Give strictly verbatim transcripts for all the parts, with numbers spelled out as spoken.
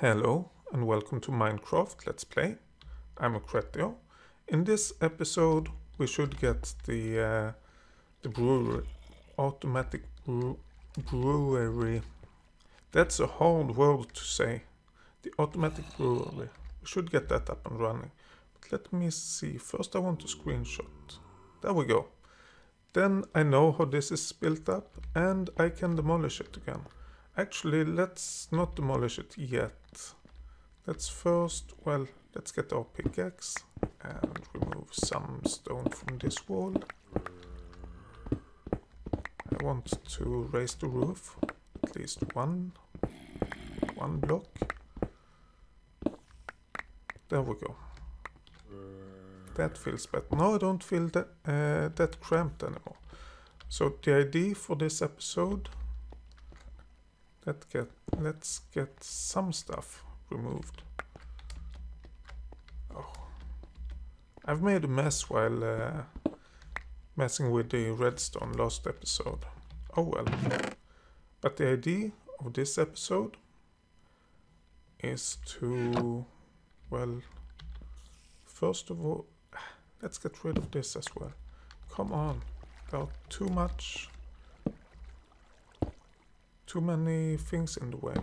Hello and welcome to Minecraft Let's Play. I'm Accrettio. In this episode we should get the uh, the brewery, automatic brew, brewery. That's a hard word to say. The automatic brewery. We should get that up and running. But let me see. First I want to screenshot. There we go. Then I know how this is built up and I can demolish it again. Actually, let's not demolish it yet. Let's first, well, let's get our pickaxe and remove some stone from this wall. I want to raise the roof, at least one, one block. There we go. That feels better. Now I don't feel that, uh, that cramped anymore. So the idea for this episode, Let's get, let's get some stuff removed. Oh. I've made a mess while uh, messing with the redstone last episode. Oh well. But the idea of this episode is to, well, first of all, let's get rid of this as well. Come on, there are too much... Too many things in the way.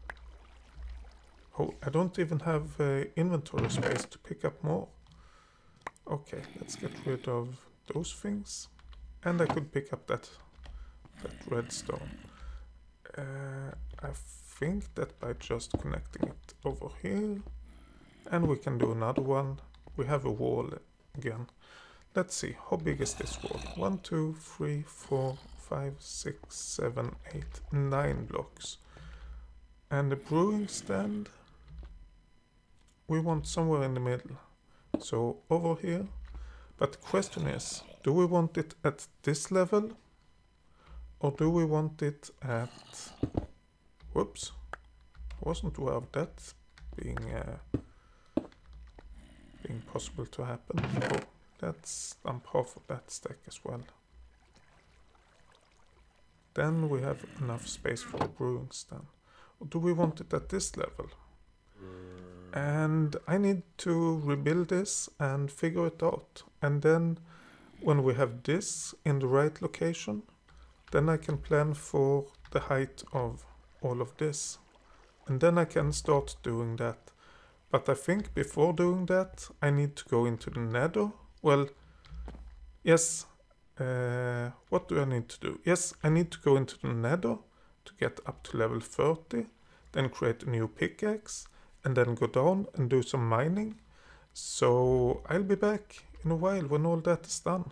Oh, I don't even have uh, inventory space to pick up more. Okay, let's get rid of those things. And I could pick up that, that redstone. Uh, I think that by just connecting it over here. And we can do another one. We have a wall again. Let's see, how big is this wall? One, two, three, four, five, six, seven, eight, nine blocks. And the brewing stand, we want somewhere in the middle. So over here. But the question is, do we want it at this level? Or do we want it at... Whoops. I wasn't aware of that being, uh, being possible to happen. Oh, let's dump half of that stack as well. Then we have enough space for a brewing stand. Or do we want it at this level? And I need to rebuild this and figure it out. And then when we have this in the right location, then I can plan for the height of all of this. And then I can start doing that. But I think before doing that, I need to go into the nether. Well, yes. Uh, what do I need to do? Yes, I need to go into the nether to get up to level thirty, then create a new pickaxe, and then go down and do some mining. So I'll be back in a while when all that is done.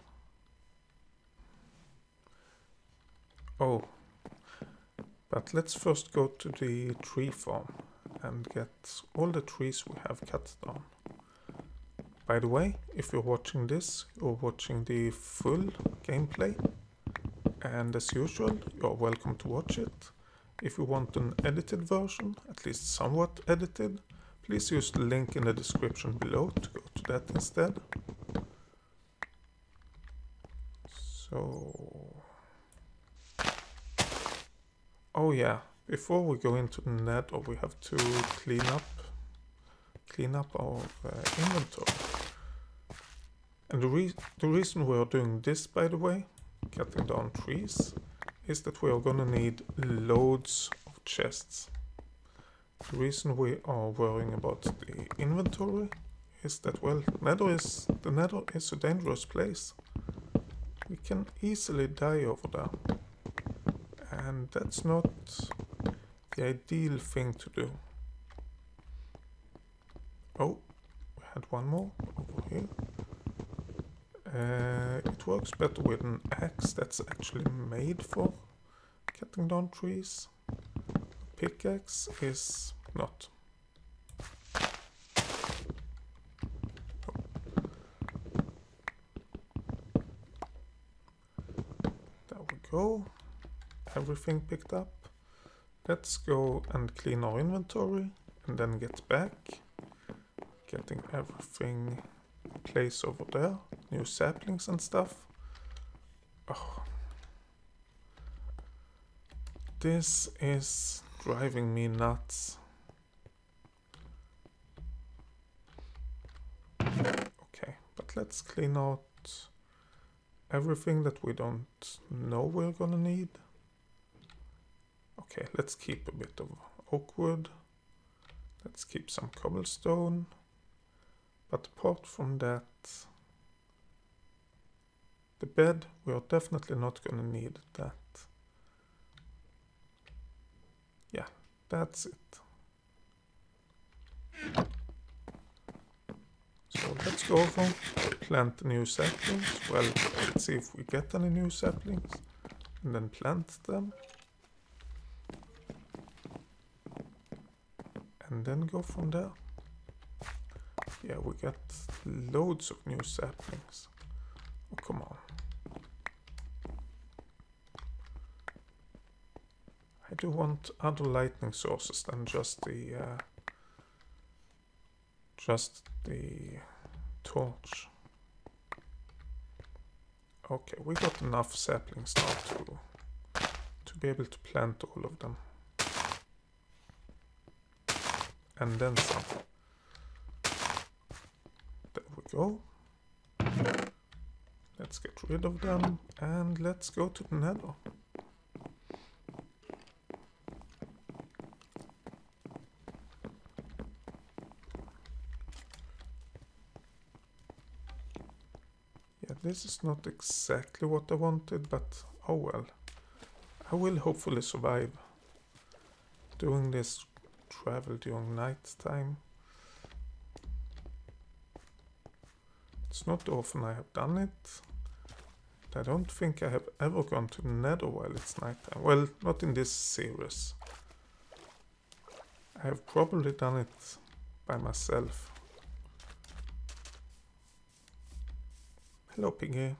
Oh, but let's first go to the tree farm and get all the trees we have cut down. By the way, if you're watching this, you're watching the full gameplay, and as usual, you're welcome to watch it. If you want an edited version, at least somewhat edited, please use the link in the description below to go to that instead. So... Oh yeah, before we go into the nether, we have to clean up, clean up our uh, inventory. And the, re the reason we are doing this, by the way, cutting down trees, is that we are gonna need loads of chests. The reason we are worrying about the inventory is that, well, nether is, the nether is a dangerous place. We can easily die over there. And that's not the ideal thing to do. Oh, we had one more over here. Uh, it works better with an axe that's actually made for cutting down trees. A pickaxe is not. Oh. There we go. Everything picked up. Let's go and clean our inventory and then get back. Getting everything in place over there. New saplings and stuff. Oh. This is driving me nuts. let's clean out everything that we don't know we're gonna need. Okay, let's keep a bit of oak wood. Let's keep some cobblestone. But apart from that, the bed, we are definitely not gonna need that. Yeah, that's it. So let's go over, plant new saplings. Well, let's see if we get any new saplings. And then plant them. And then go from there. Yeah, we got loads of new saplings. Oh, come on. I do want other lightning sources than just the uh, just the torch. Okay, we got enough saplings now to to be able to plant all of them. And then some. There we go. Let's get rid of them and let's go to the nether. Yeah, this is not exactly what I wanted, but oh well. I will hopefully survive doing this travel during night time. It's not often I have done it. I don't think I have ever gone to the nether while it's nighttime. Well, not in this series. I have probably done it by myself. Hello, piggy.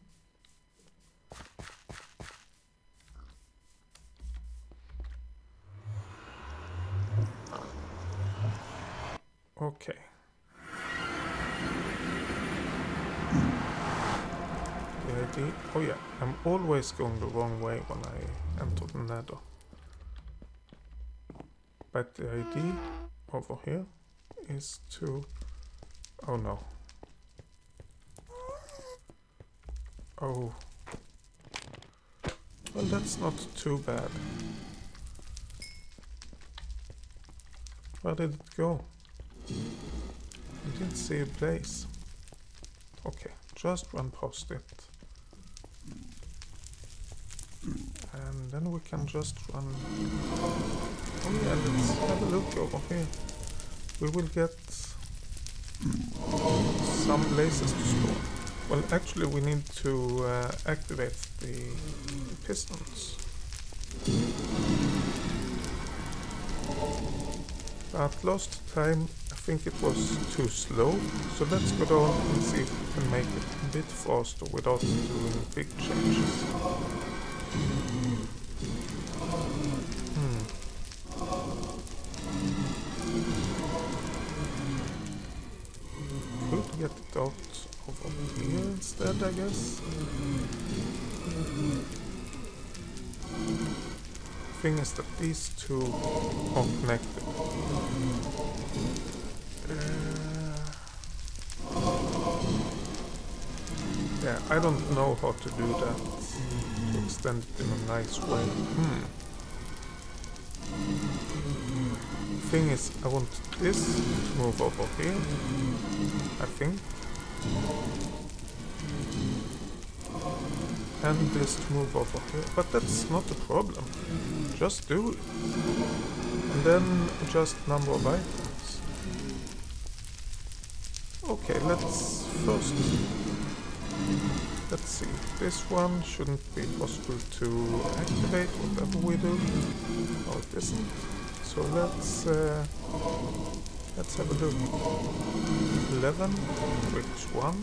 Okay. The idea... Oh yeah, I'm always going the wrong way when I enter the nether. But the idea over here is to... Oh no. Oh. Well, that's not too bad. Where did it go? I didn't see a place. Okay, just run past it. And then we can just run... Oh yeah, let's have a look over here. We will get some places to spawn. Well, actually we need to uh, activate the, the pistons. But last time I think it was too slow, so let's go down and see if we can make it a bit faster without doing big changes. Hmm. Could get it out over here instead, I guess. Thing is that these two are connected. Uh, yeah, I don't know how to do that to extend it in a nice way. Hmm. Thing is, I want this to move over here, I think. And this to move over here, but that's not a problem. Just do it. And then adjust number of items. Okay, let's first... Let's see. This one shouldn't be possible to activate whatever we do. No, it isn't. So let's... Uh, let's have a look. eleven, which one?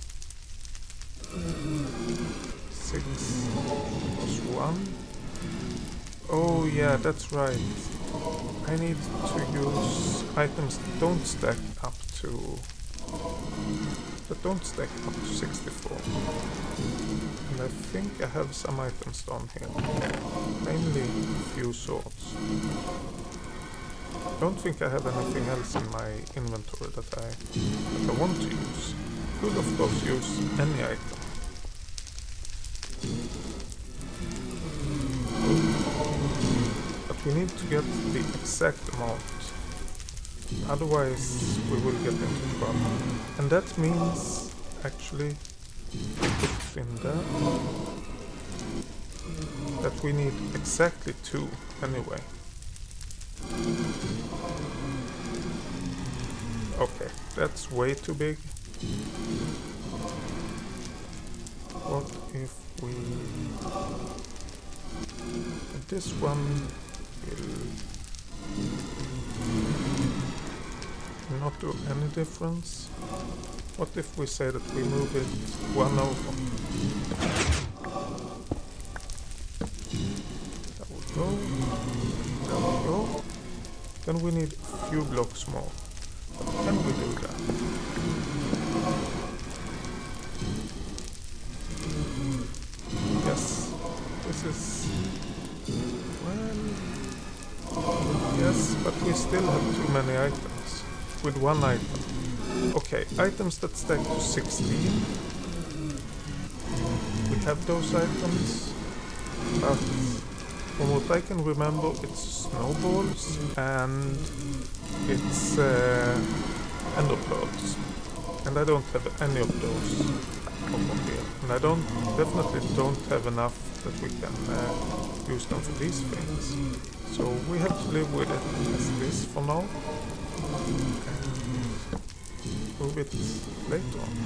six plus one. Oh yeah, that's right. I need to use items that don't stack up to... that don't stack up to sixty-four. And I think I have some items down here. Mainly a few swords. I don't think I have anything else in my inventory that I, that I want to use. could of course use any item. But we need to get the exact amount. Otherwise we will get into trouble. And that means actually put it in there. That we need exactly two anyway. Okay, that's way too big. What if we... This one will not do any difference. What if we say that we move it one over? There we go. There we go. Then we need a few blocks more. But can we do that? Yes. This is... Well... Yes, but we still have too many items. With one item. Okay, items that stack to sixteen. We have those items. But from what I can remember, it's snowballs and it's uh, ender pearls. And I don't have any of those over here. And I don't definitely don't have enough that we can uh, use them for these things. So we have to live with it as this for now. And move it later on.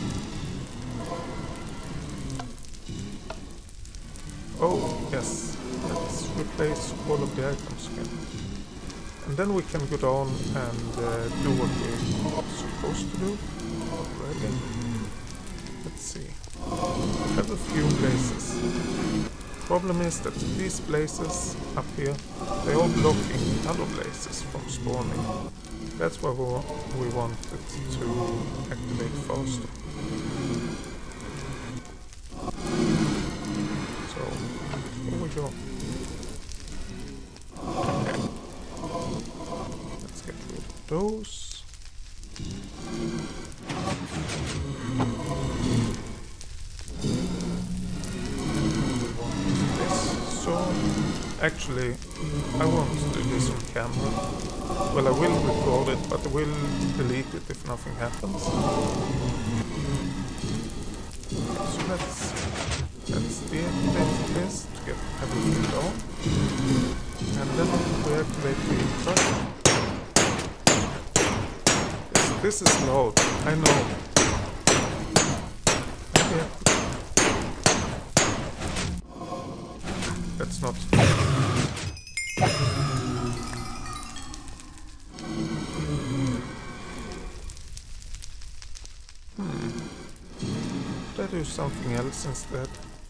Oh, yes. Let's replace all of the items again. And then we can go down and uh, do what we're supposed to do already. Let's see. We have a few places. Problem is that these places up here, they are blocking other places from spawning. That's why we, we want it to activate faster. So, here we go. Let's get rid of those. Actually, I won't do this on camera. Well, I will record it, but I will delete it if nothing happens. So let's let's deactivate this to get everything down, and then reactivate the truck. This, this is loud, I know. Okay. That's not. Hmm. Should I do something else instead?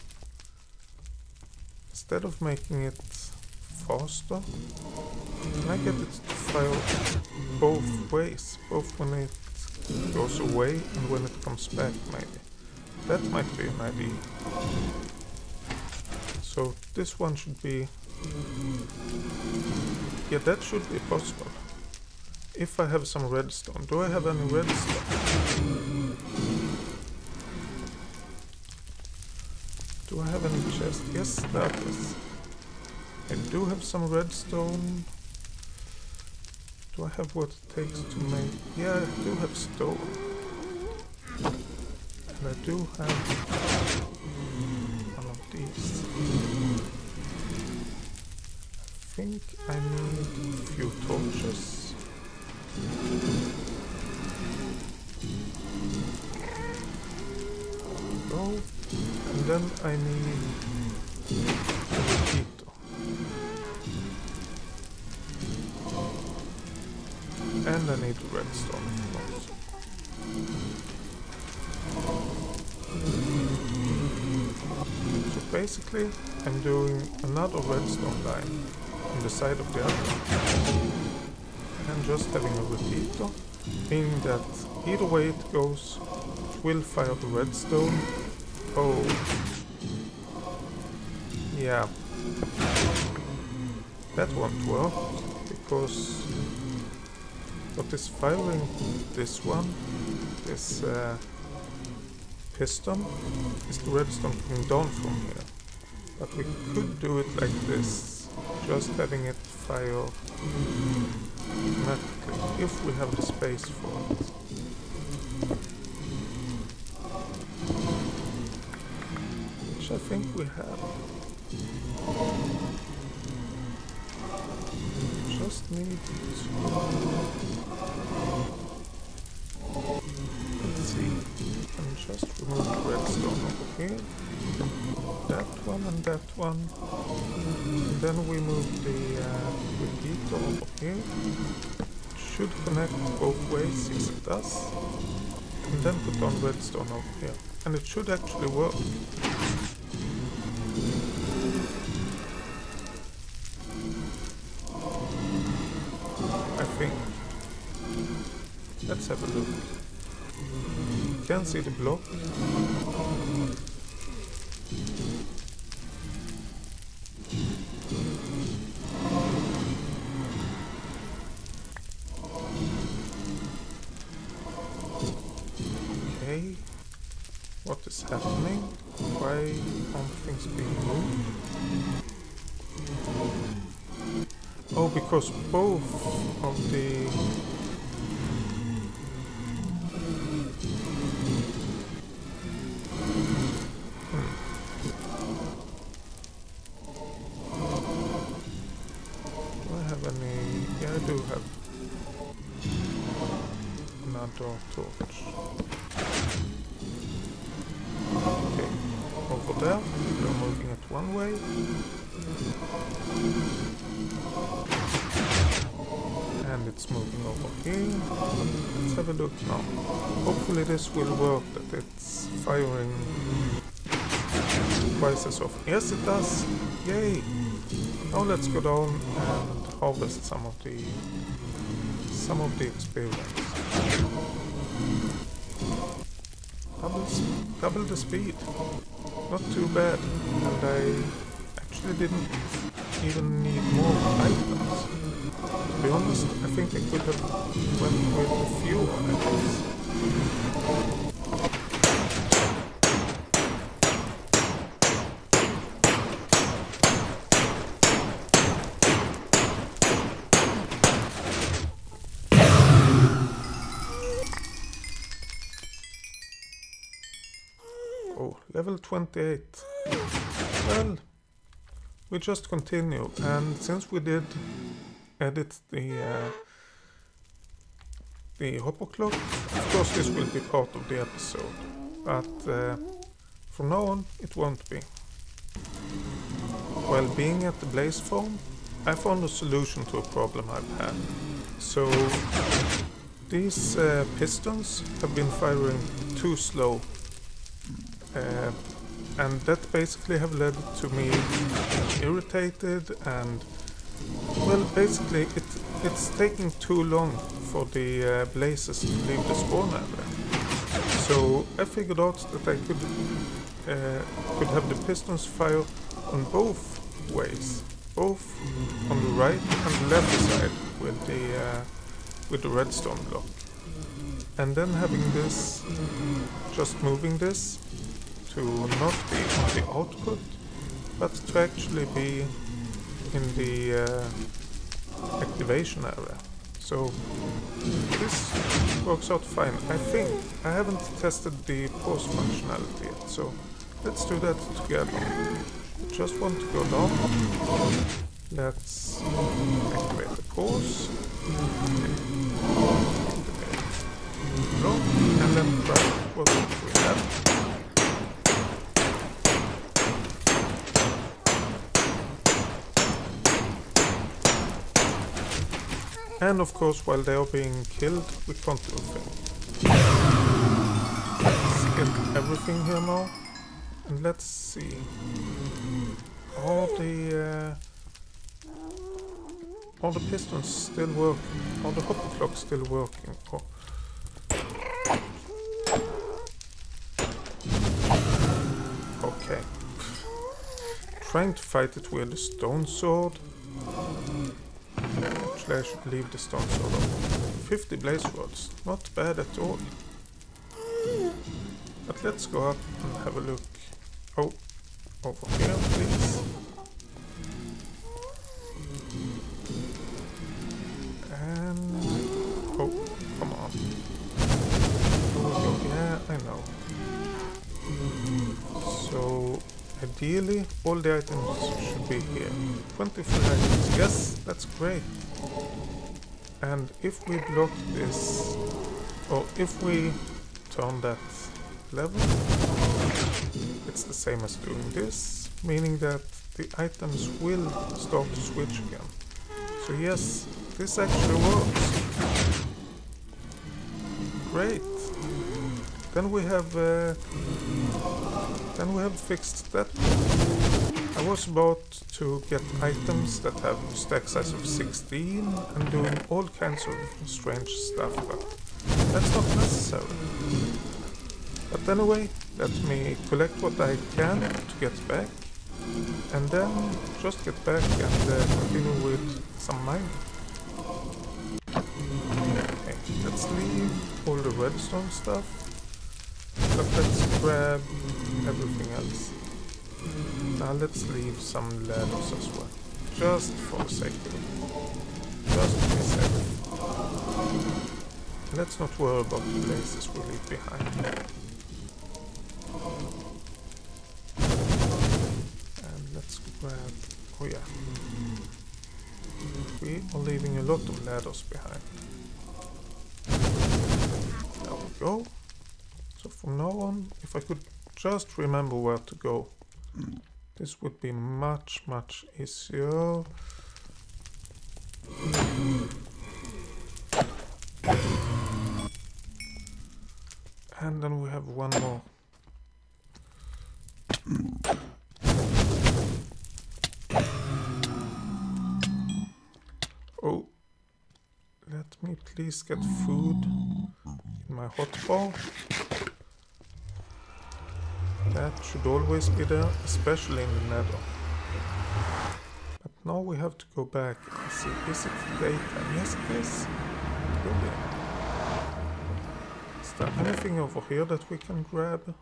Instead of making it faster, can I get it to fire both ways? Both when it goes away and when it comes back, maybe. That might be an idea. So this one should be... Yeah, that should be possible. If I have some redstone. Do I have any redstone? Do I have any chest? Yes, that is. I do have some redstone. Do I have what it takes to make... Yeah, I do have stone. And I do have... these. I think I need a few torches. Go. And then I need a repeater. And I need redstone, of course. So basically, I'm doing another redstone line on the side of the other. And just having a repeater, meaning that either way it goes, it will fire the redstone. Oh. Yeah. That won't work, because what is firing this one, this uh, piston is the redstone coming down from here. But we could do it like this, just having it fire automatically, if we have the space for it. Which I think we have. Just need to... Let's see. And just remove the redstone over here. That one and that one. And then we move the uh, repeater over here. It should connect both ways, yes it does. And then put on redstone over here. And it should actually work. I think. Let's have a look. You can see the block. Okay. What is happening? Why aren't things being moved? Oh, because both of the... Hmm. Do I have any... Yeah, I do have another torch. Okay, over there, we're moving it one way. And it's moving over here. Let's have a look now. Hopefully this will work, that it's firing twice as often. Yes, it does! Yay! Now let's go down and harvest some of the some of the experience. Double, double the speed. Not too bad. And I actually didn't even need more items. To be honest, I think I could have went with a few items. Oh, level twenty-eight. Well, we just continue, and since we did edit the uh, the hopper clock, of course this will be part of the episode, but uh, from now on it won't be. While being at the blaze farm, I found a solution to a problem I've had. So these uh, pistons have been firing too slow. Uh, and that basically have led to me irritated, and well, basically it it's taking too long for the uh, blazes to leave the spawn area. So I figured out that I could uh, could have the pistons fire on both ways, both on the right and the left side with the uh, with the redstone block, and then having this, just moving this to not be on the output, but to actually be in the uh, activation area. So this works out fine. I think I haven't tested the pause functionality yet, so let's do that together. Just want to go down. Let's activate the pause. Activate. And then try what we have. And of course, while they are being killed, we can't do a thing. Let's get everything here now. And let's see. Are the, uh, are the pistons still working? Are the hopper clocks still working? Oh. Okay. Trying to fight it with a stone sword. Actually, I should leave the stone sword on. fifty blaze rods, not bad at all. But let's go up and have a look. Oh, over here, please. And... oh, come on. Oh, yeah, I know. So, ideally, all the items should be here. twenty-three items, yes, that's great. And if we block this, or if we turn that level, it's the same as doing this, meaning that the items will start to switch again. So yes, this actually works. Great. Then we have uh, then we have fixed that. I was about to get items that have stack size of sixteen and doing all kinds of strange stuff, but that's not necessary. But anyway, let me collect what I can to get back, and then just get back and uh, continue with some mining. Okay, let's leave all the redstone stuff, but let's grab everything else. Now let's leave some ladders as well, just for the sake of it, just to be safe. Let's not worry about the places we leave behind. And let's grab, oh yeah, we are leaving a lot of ladders behind. There we go. So from now on, if I could just remember where to go, this would be much, much easier. And then we have one more. Oh, let me please get food in my hotbar. That should always be there, especially in the nether. But now we have to go back and see, is it daytime? Yes it is. Brilliant. Is there anything over here that we can grab?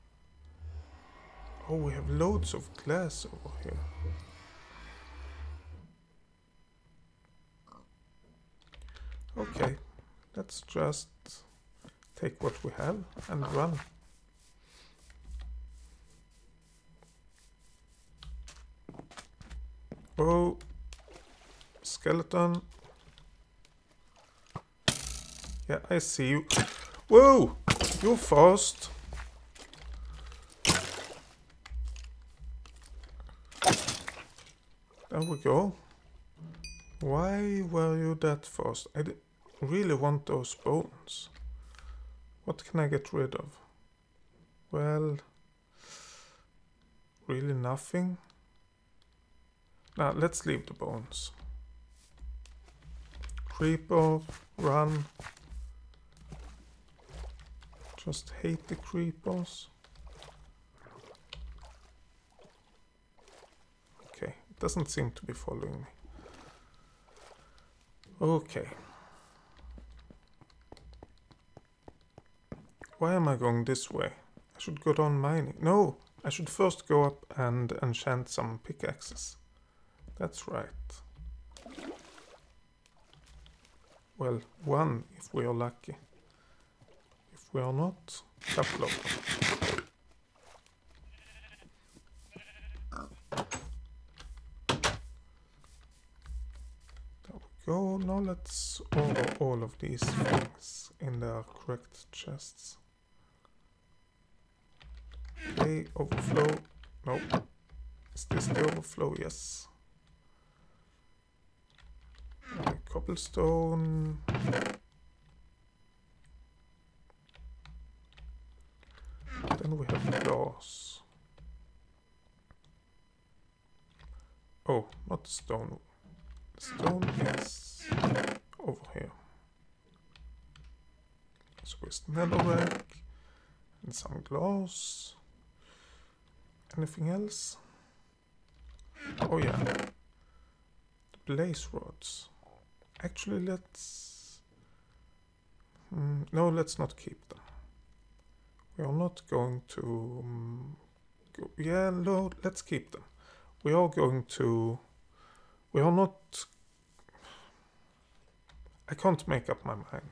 Oh, we have loads of glass over here. Okay, let's just take what we have and run. Oh, skeleton. Yeah, I see you. Whoa, you're fast. There we go. Why were you that fast? I d really want those bones. What can I get rid of? Well, really nothing. Now, let's leave the bones. Creeper, run. Just hate the creepers. Okay, it doesn't seem to be following me. Okay. Why am I going this way? I should go down mining. No, I should first go up and enchant some pickaxes. That's right. Well, one if we are lucky. If we are not, a couple of them. There we go. Now let's order all of these things in their correct chests. Okay, overflow. No. Is this the overflow? Yes. Uh, cobblestone. Then we have glass. Oh, not stone. Stone is over here. So it's netherrack and some glass. Anything else? Oh yeah. The blaze rods. Actually, let's... Mm, no, let's not keep them. We are not going to... Um, go, yeah, no, let's keep them. We are going to... We are not... I can't make up my mind.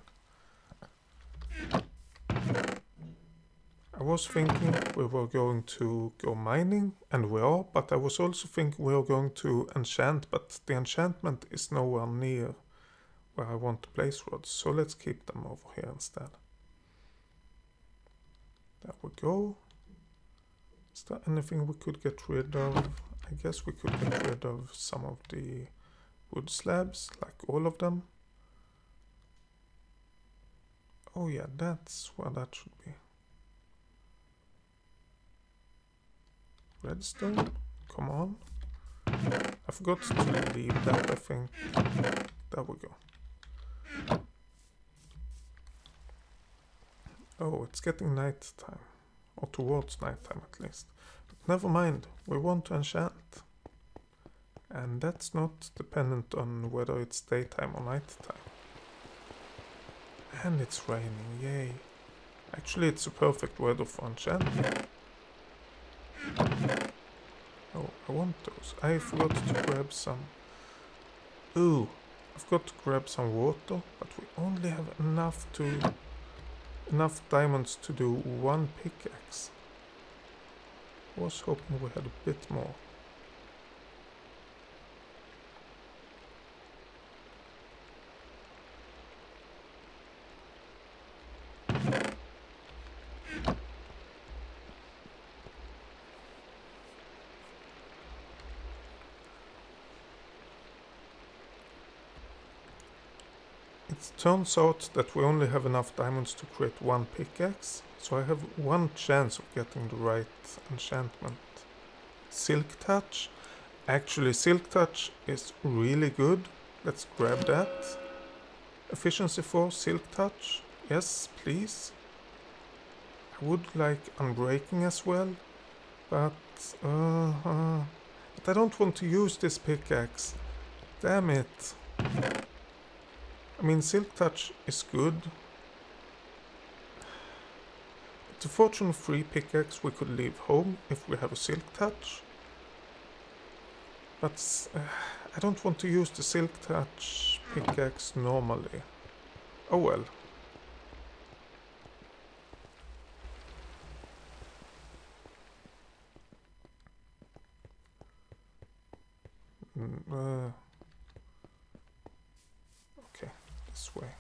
I was thinking we were going to go mining, and we are, but I was also thinking we are going to enchant, but the enchantment is nowhere near where I want to place rods, so let's keep them over here instead. There we go. Is there anything we could get rid of? I guess we could get rid of some of the wood slabs, like all of them. Oh yeah, that's where that should be. Redstone, come on. I forgot to leave that, I think. There we go. Oh, it's getting night time. Or towards night time at least. But never mind, we want to enchant. And that's not dependent on whether it's daytime or night time. And it's raining, yay. Actually, it's a perfect weather for enchanting. Oh, I want those. I forgot to grab some. Ooh, I forgot to grab some water, but we only have enough to... enough diamonds to do one pickaxe. I was hoping we had a bit more. It turns out that we only have enough diamonds to create one pickaxe, so I have one chance of getting the right enchantment. Silk Touch. Actually, Silk Touch is really good. Let's grab that. Efficiency four, Silk Touch. Yes, please. I would like Unbreaking as well, but, uh, uh, but I don't want to use this pickaxe. Damn it. I mean, Silk Touch is good. But the fortune-free pickaxe we could leave home if we have a Silk Touch. But uh, I don't want to use the Silk Touch pickaxe normally. Oh well. Mm, uh, okay, this way.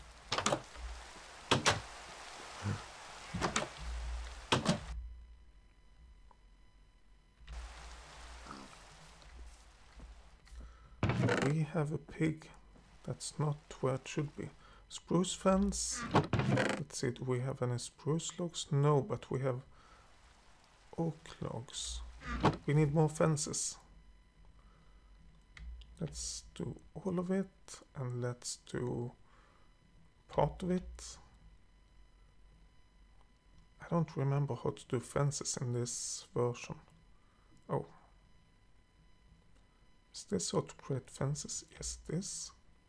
We have a pig. That's not where it should be. Spruce fence. Let's see, do we have any spruce logs? No, but we have oak logs. We need more fences. Let's do all of it, and let's do part of it. I don't remember how to do fences in this version. Oh. Is this how to create fences? Yes, this.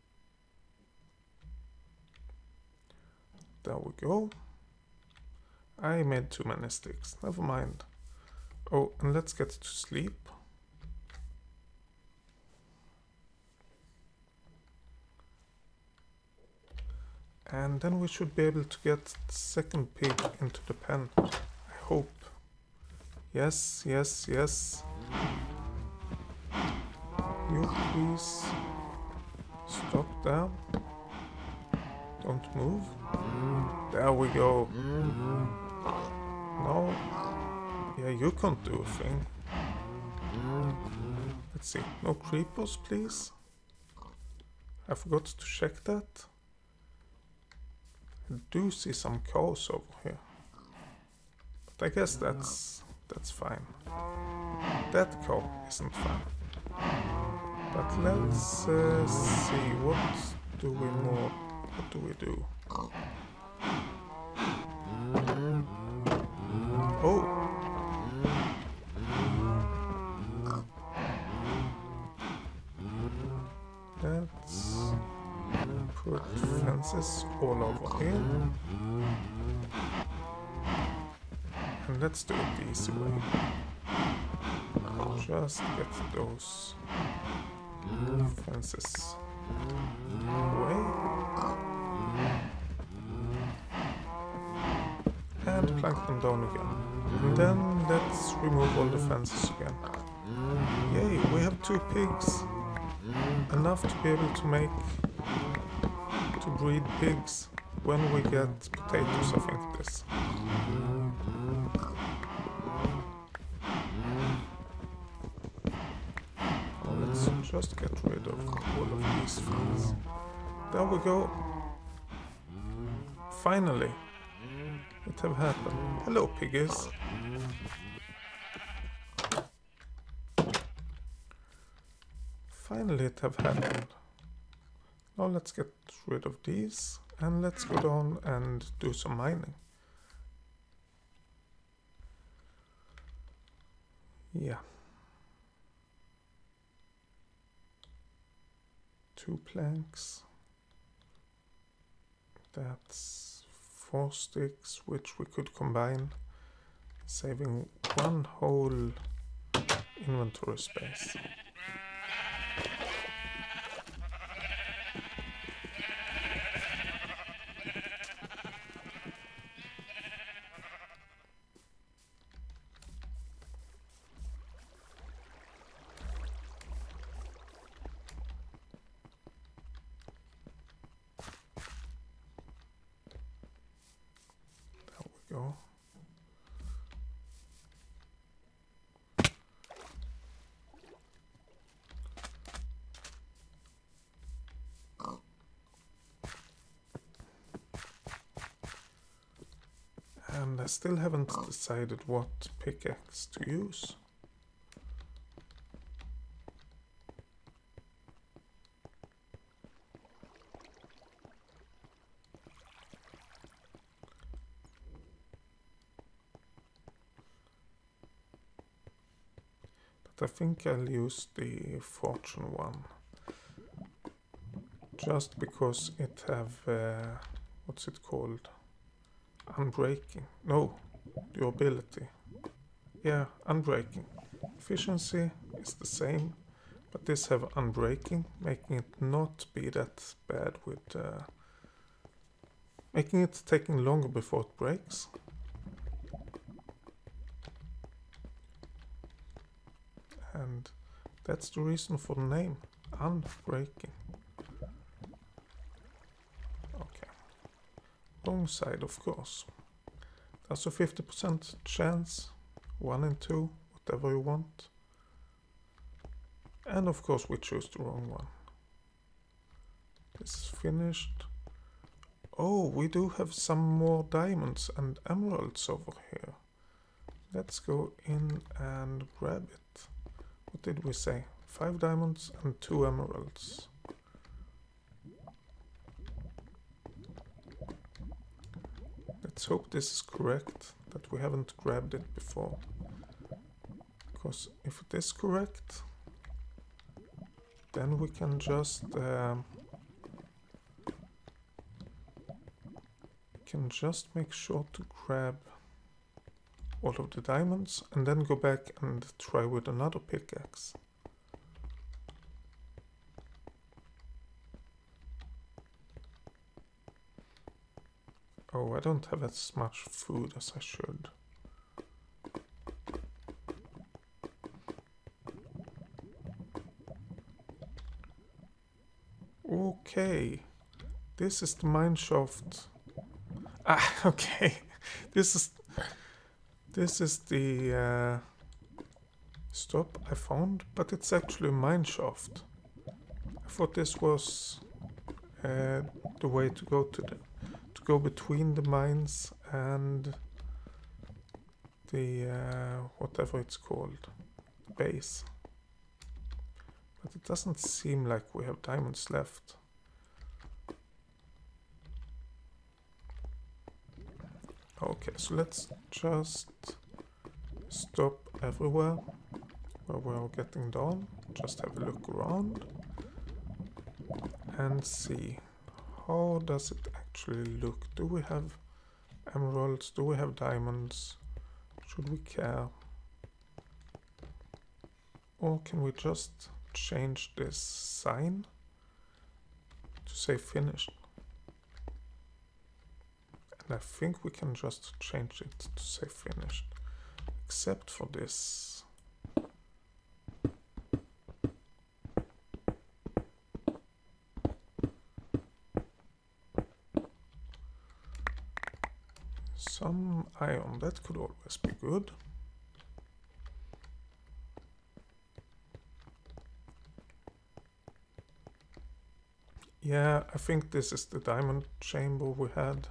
There we go. I made too many sticks. Never mind. Oh, and let's get to sleep. And then we should be able to get the second pig into the pen. I hope. Yes, yes, yes. You please stop there. Don't move. There we go. No. Yeah, you can't do a thing. Let's see. No creepers, please. I forgot to check that. I do see some cows over here. But I guess that's that's fine. That cow isn't fine. But let's uh, see, what do we more, what do we do? Oh! Let's put fences all over here. And let's do it the easy way. Just get those fences away. And plank them down again. And then let's remove all the fences again. Yay, we have two pigs. Enough to be able to make, to breed pigs when we get potatoes, I think this. Oh, let's just get rid of all of these things. There we go. Finally, it have happened. Hello, piggies. Finally it have happened. Now let's get rid of these and let's go down and do some mining. Yeah. Two planks. That's four sticks which we could combine, saving one whole inventory space. Go. And I still haven't decided what pickaxe to use. I think I'll use the fortune one, just because it have, uh, what's it called, unbreaking, no, durability, yeah, unbreaking. Efficiency is the same, but this have unbreaking, making it not be that bad with, uh, making it taking longer before it breaks. And that's the reason for the name, unbreaking. Okay. Wrong side, of course. There's a fifty percent chance, one and two, whatever you want. And of course we choose the wrong one. This is finished. Oh, we do have some more diamonds and emeralds over here. Let's go in and grab it. What did we say? Five diamonds and two emeralds. Let's hope this is correct, that we haven't grabbed it before. Because if it is correct, then we can just um, can just make sure to grab all of the diamonds and then go back and try with another pickaxe. Oh, I don't have as much food as I should. Okay, this is the mine shaft. Ah, okay, this is this is the uh, stop I found, but it's actually a mine shaft. I thought this was uh, the way to go to the to go between the mines and the uh, whatever it's called, base. But it doesn't seem like we have diamonds left. Okay, so let's just stop everywhere where we're getting down. Just have a look around and see how does it actually look. Do we have emeralds? Do we have diamonds? Should we care? Or can we just change this sign to say finished? And I think we can just change it to say finished, except for this. Some iron, that could always be good. Yeah, I think this is the diamond chamber we had.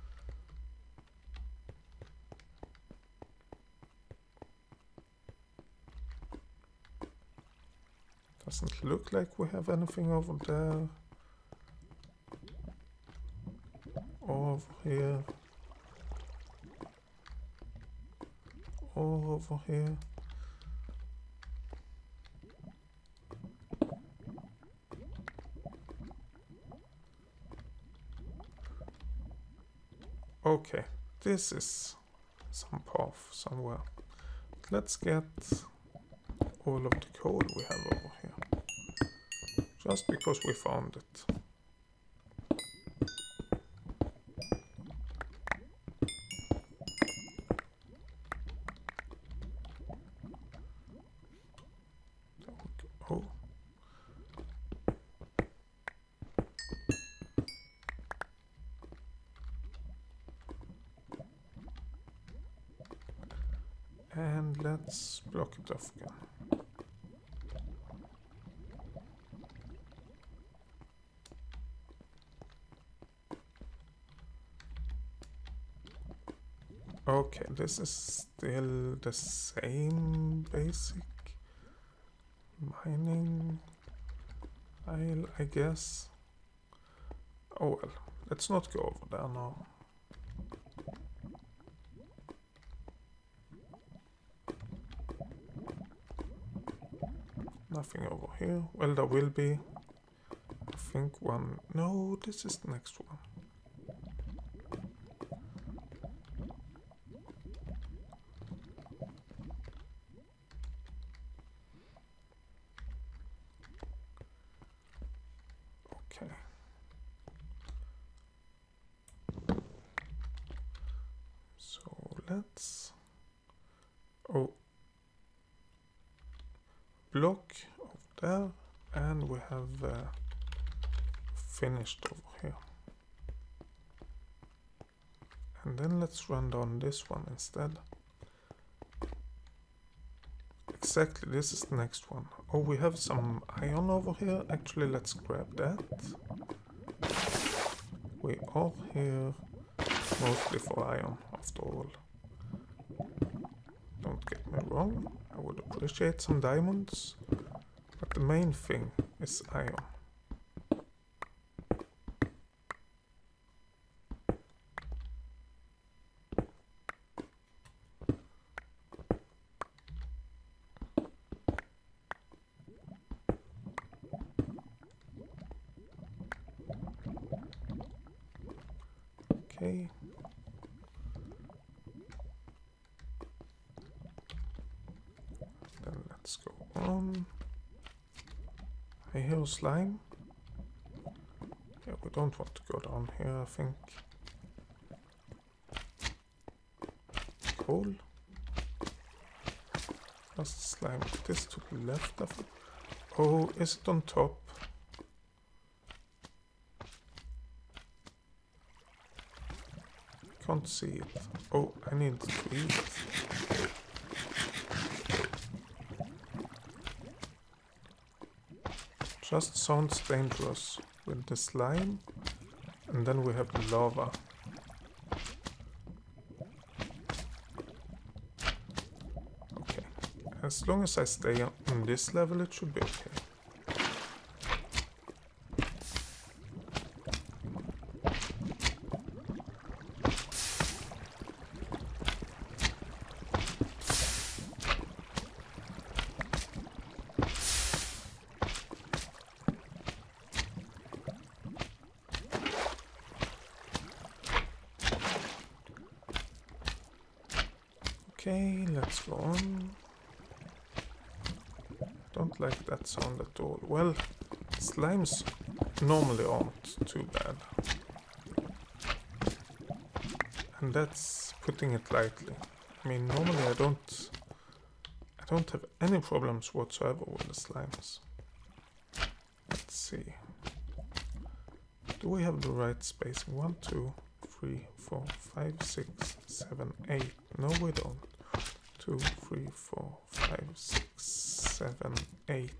Doesn't look like we have anything over there. Or over here. Or over here. Okay, this is some path somewhere. Let's get all of the coal we have over here. Just because we found it. Oh. And let's block it off again. Okay, this is still the same basic mining aisle, I guess. Oh well, let's not go over there now. Nothing over here. Well, there will be. I think one. No, this is the next one. Okay. So let's. Oh. Block over there, and we have uh, finished over here. And then let's run down this one instead. Exactly, this is the next one. Oh, we have some iron over here. Actually, let's grab that. We are here mostly for iron, after all. Don't get me wrong. I would appreciate some diamonds, but the main thing is iron. Okay. Let's go on. I hear slime. Yeah, we don't want to go down here, I think. Coal. Just slime. This to the left of it. Oh, is it on top? Can't see it. Oh, I need to eat. Just sounds dangerous with the slime, and then we have the lava. Okay, as long as I stay on this level, it should be okay. Okay, let's go on. Don't like that sound at all. Well, slimes normally aren't too bad. And that's putting it lightly. I mean, normally I don't I don't have any problems whatsoever with the slimes. Let's see. Do we have the right spacing? One, two, three, four, five, six, seven, eight. No, we don't. Two, three, four, five, six, seven, eight.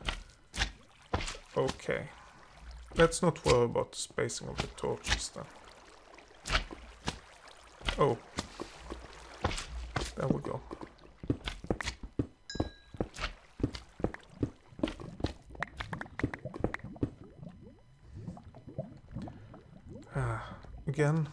Okay. Let's not worry about the spacing of the torches then. Oh. There we go. Ah, again.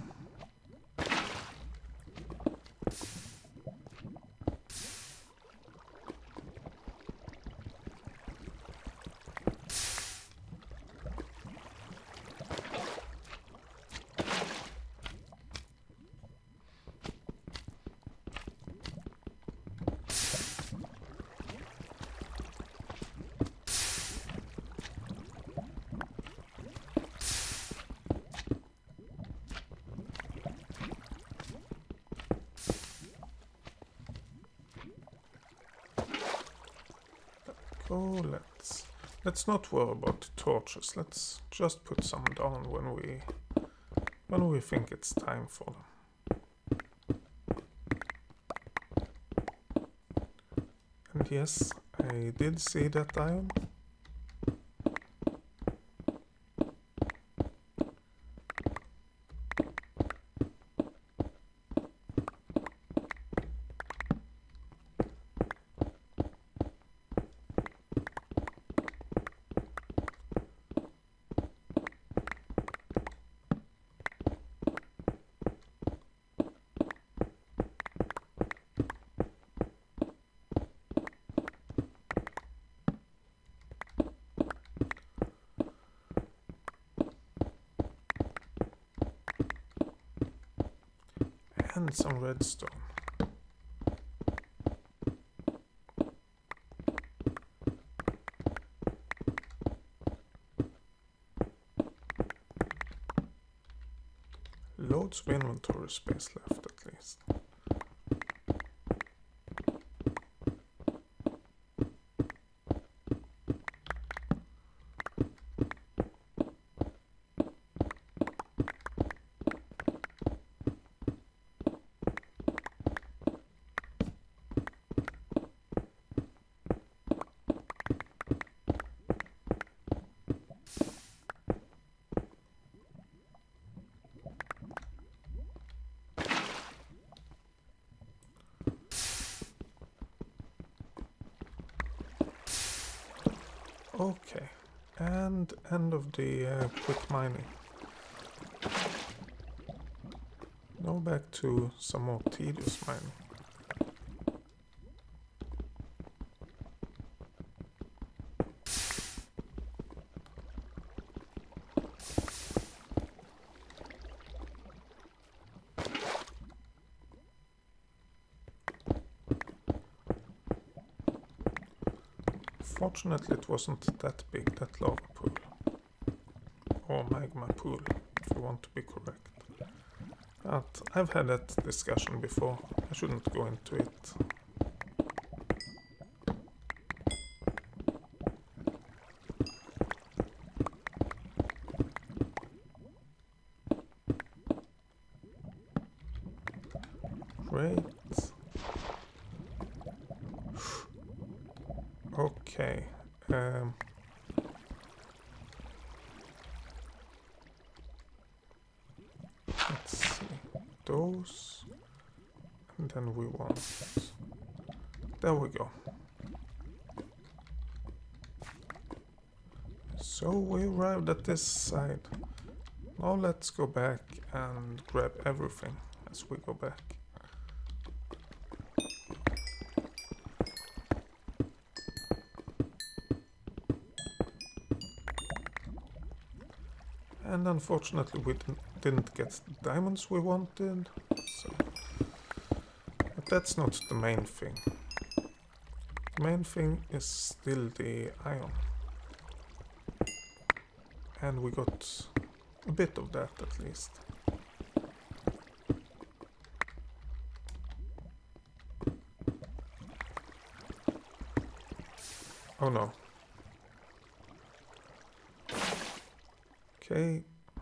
Oh, let's let's not worry about the torches. Let's just put some down when we when we think it's time for them. And yes, I did see that iron. And some redstone. Loads of inventory space left at least. Okay, and end of the uh, quick mining. Now back to some more tedious mining. Fortunately, it wasn't that big, that lava pool. Or magma pool, if you want to be correct. But I've had that discussion before. I shouldn't go into it. Great. Okay. Um, let's see. Those. And then we want... There we go. So we arrived at this side. Now let's go back and grab everything as we go back. And unfortunately we didn't, didn't get the diamonds we wanted, so that's not the main thing. The main thing is still the iron. And we got a bit of that at least. Oh no. Okay.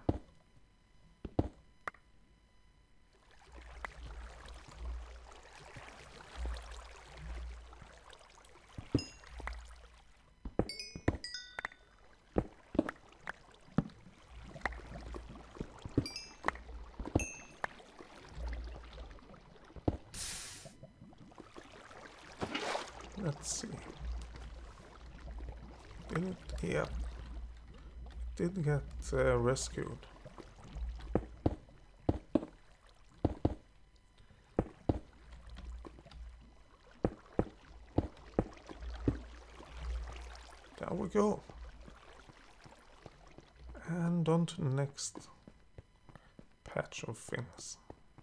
Let's see. Did it? Yeah. It did get uh, rescued. There we go. And on to the next patch of things.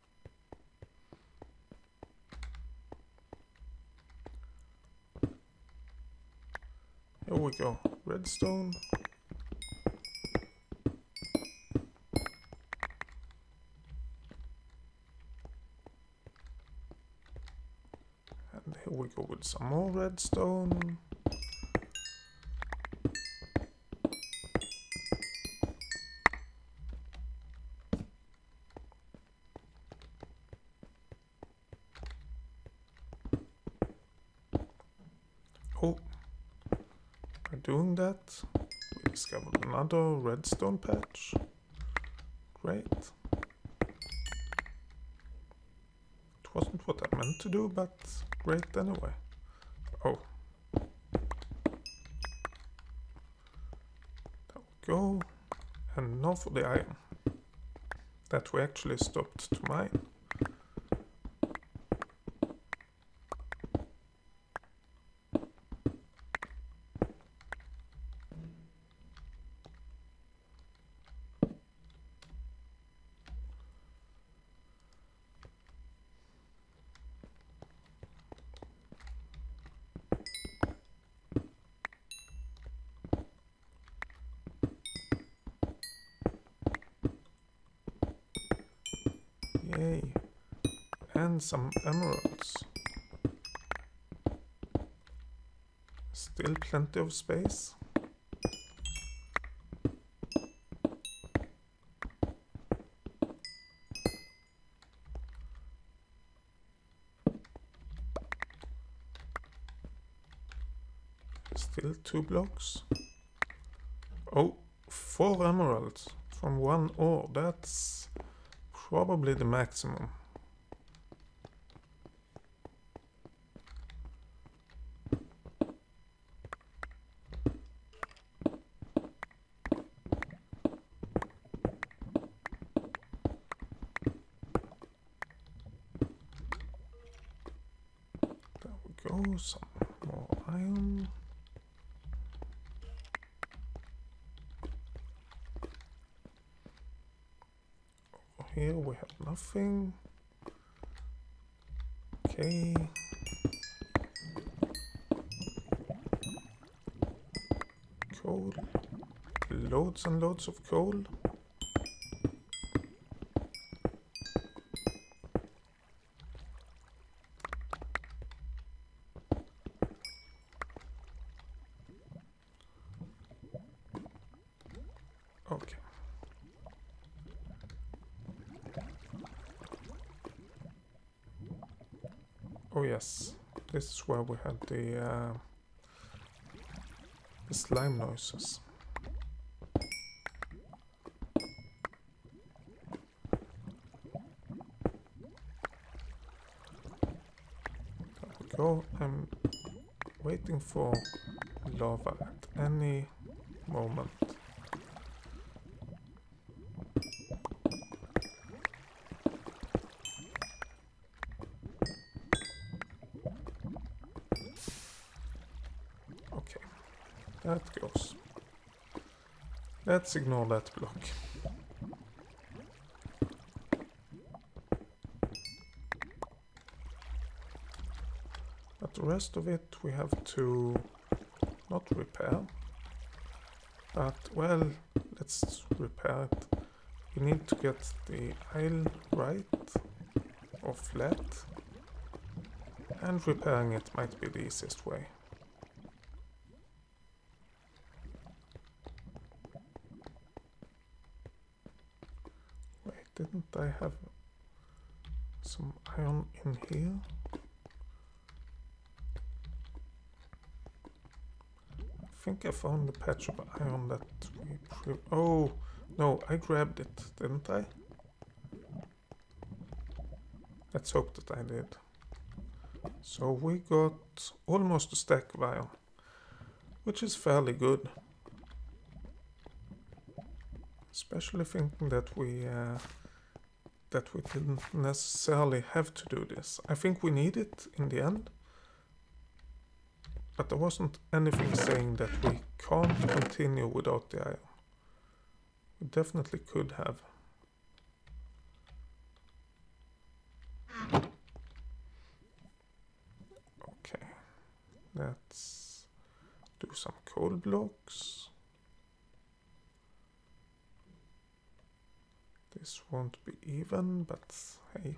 Here we go. Redstone. And here we go with some more redstone. Oh. Doing that, we discovered another redstone patch. Great. It wasn't what I meant to do, but great anyway. Oh. There we go. And now for the iron. That we actually stopped to mine. Yay. And some emeralds. Still plenty of space. Still two blocks. Oh, four emeralds from one ore. That's probably the maximum. There we go, some more iron. Here we have nothing. Okay. Coal. Loads and loads of coal. Okay. Oh yes, this is where we had the, uh, the slime noises. There we go. I'm waiting for lava at any moment. That goes. Let's ignore that block. the rest of it we have to not repair, but well, let's repair it. We need to get the aisle right or flat, and repairing it might be the easiest way. Wait, didn't I have some iron in here? I think I found the patch of iron that we pre- oh, no, I grabbed it, didn't I? Let's hope that I did. So we got almost a stack of iron, which is fairly good. Especially thinking that we uh, that we didn't necessarily have to do this. I think we need it in the end. But there wasn't anything saying that we can't continue without the iron. We definitely could have. Okay, let's do some coal blocks. This won't be even, but hey.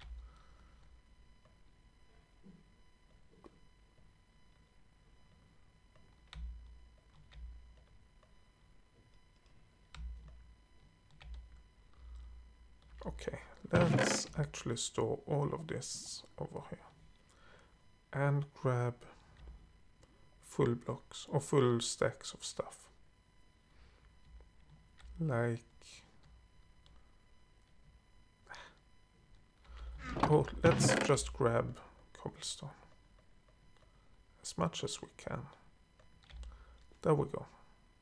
Okay, let's actually store all of this over here and grab full blocks or full stacks of stuff. Like, oh, let's just grab cobblestone as much as we can. There we go.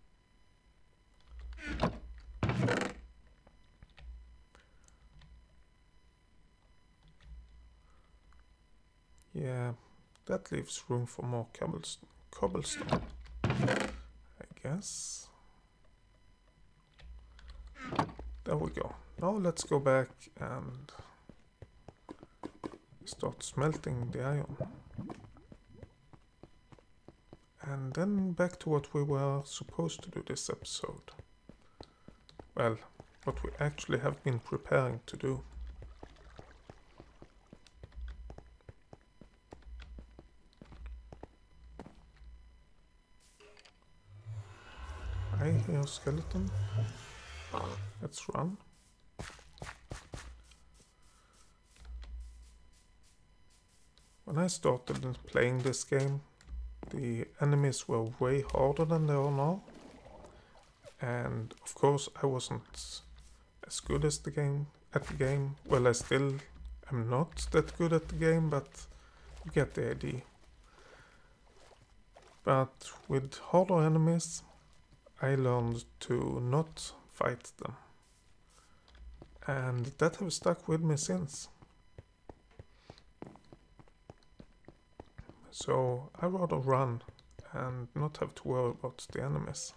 Yeah, that leaves room for more cobblestone, cobblestone, I guess. There we go. Now let's go back and start smelting the iron. And then back to what we were supposed to do this episode. Well, what we actually have been preparing to do. I hear a skeleton. Let's run. When I started playing this game, the enemies were way harder than they are now. And of course I wasn't as good as the game at the game. Well, I still am not that good at the game, but you get the idea. But with harder enemies, I learned to not fight them, and that has stuck with me since. So I rather run and not have to worry about the enemies.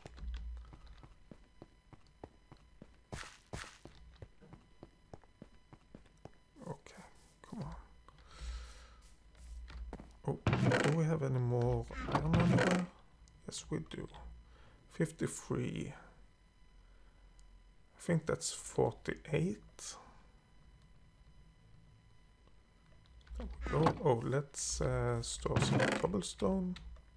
Okay, come on. Oh, do we have any more iron anywhere? Yes, we do. fifty-three. I think that's forty-eight. There we go. Oh, let's uh, store some cobblestone.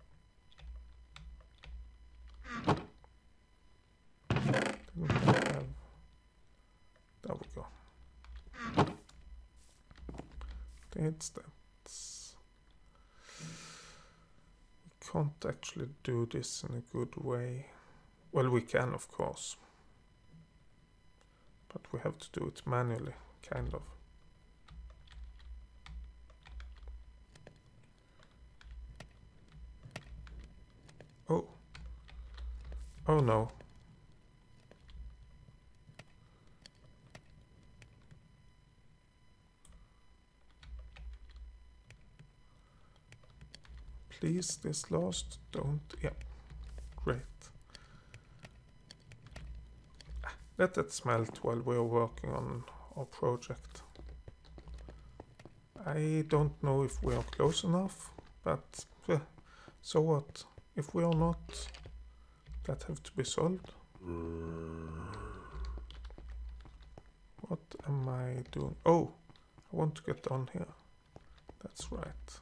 Didn't I have... There we go. It's that. We can't actually do this in a good way. Well, we can, of course. But we have to do it manually, kind of. Oh. Oh no. Please, this last, don't, yeah, great. Let that smelt while we're working on our project. I don't know if we are close enough, But eh, so what? If we are not, that have to be solved. What am I doing? Oh, I want to get down here. That's right.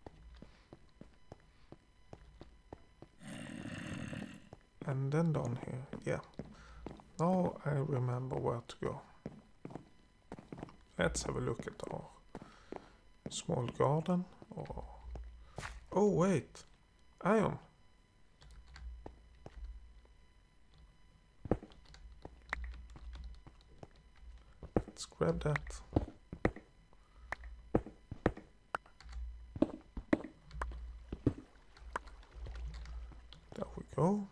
And then down here, yeah. Now I remember where to go. Let's have a look at our small garden. Oh, oh wait, iron. Let's grab that. There we go.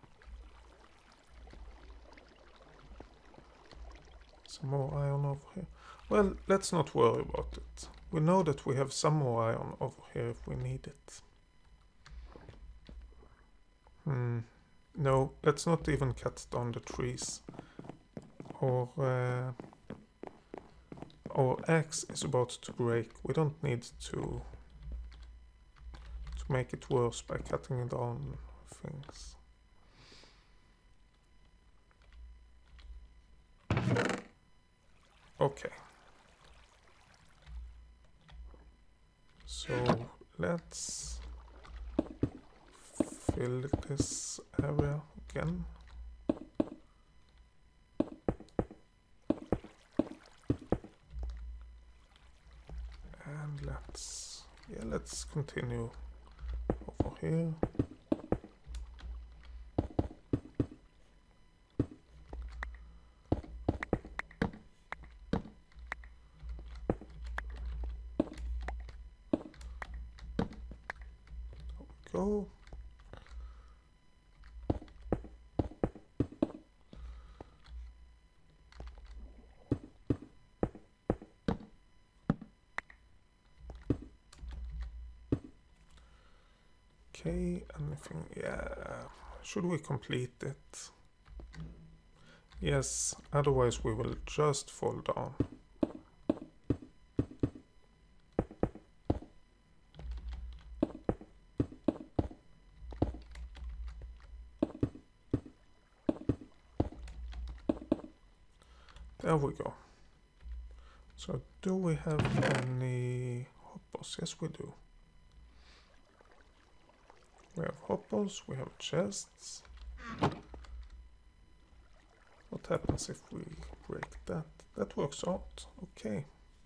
Some more iron over here. Well, let's not worry about it. We know that we have some more iron over here if we need it. Hmm. No, let's not even cut down the trees. Or uh, our axe is about to break. We don't need to to make it worse by cutting down things. Okay. So let's fill this area again. And let's, yeah, let's continue over here. Go. Okay, anything? Yeah. Should we complete it? Yes, otherwise we will just fall down. There we go. So do we have any hoppers? Yes, we do. We have hoppers, we have chests. What happens if we break that? That works out. Okay.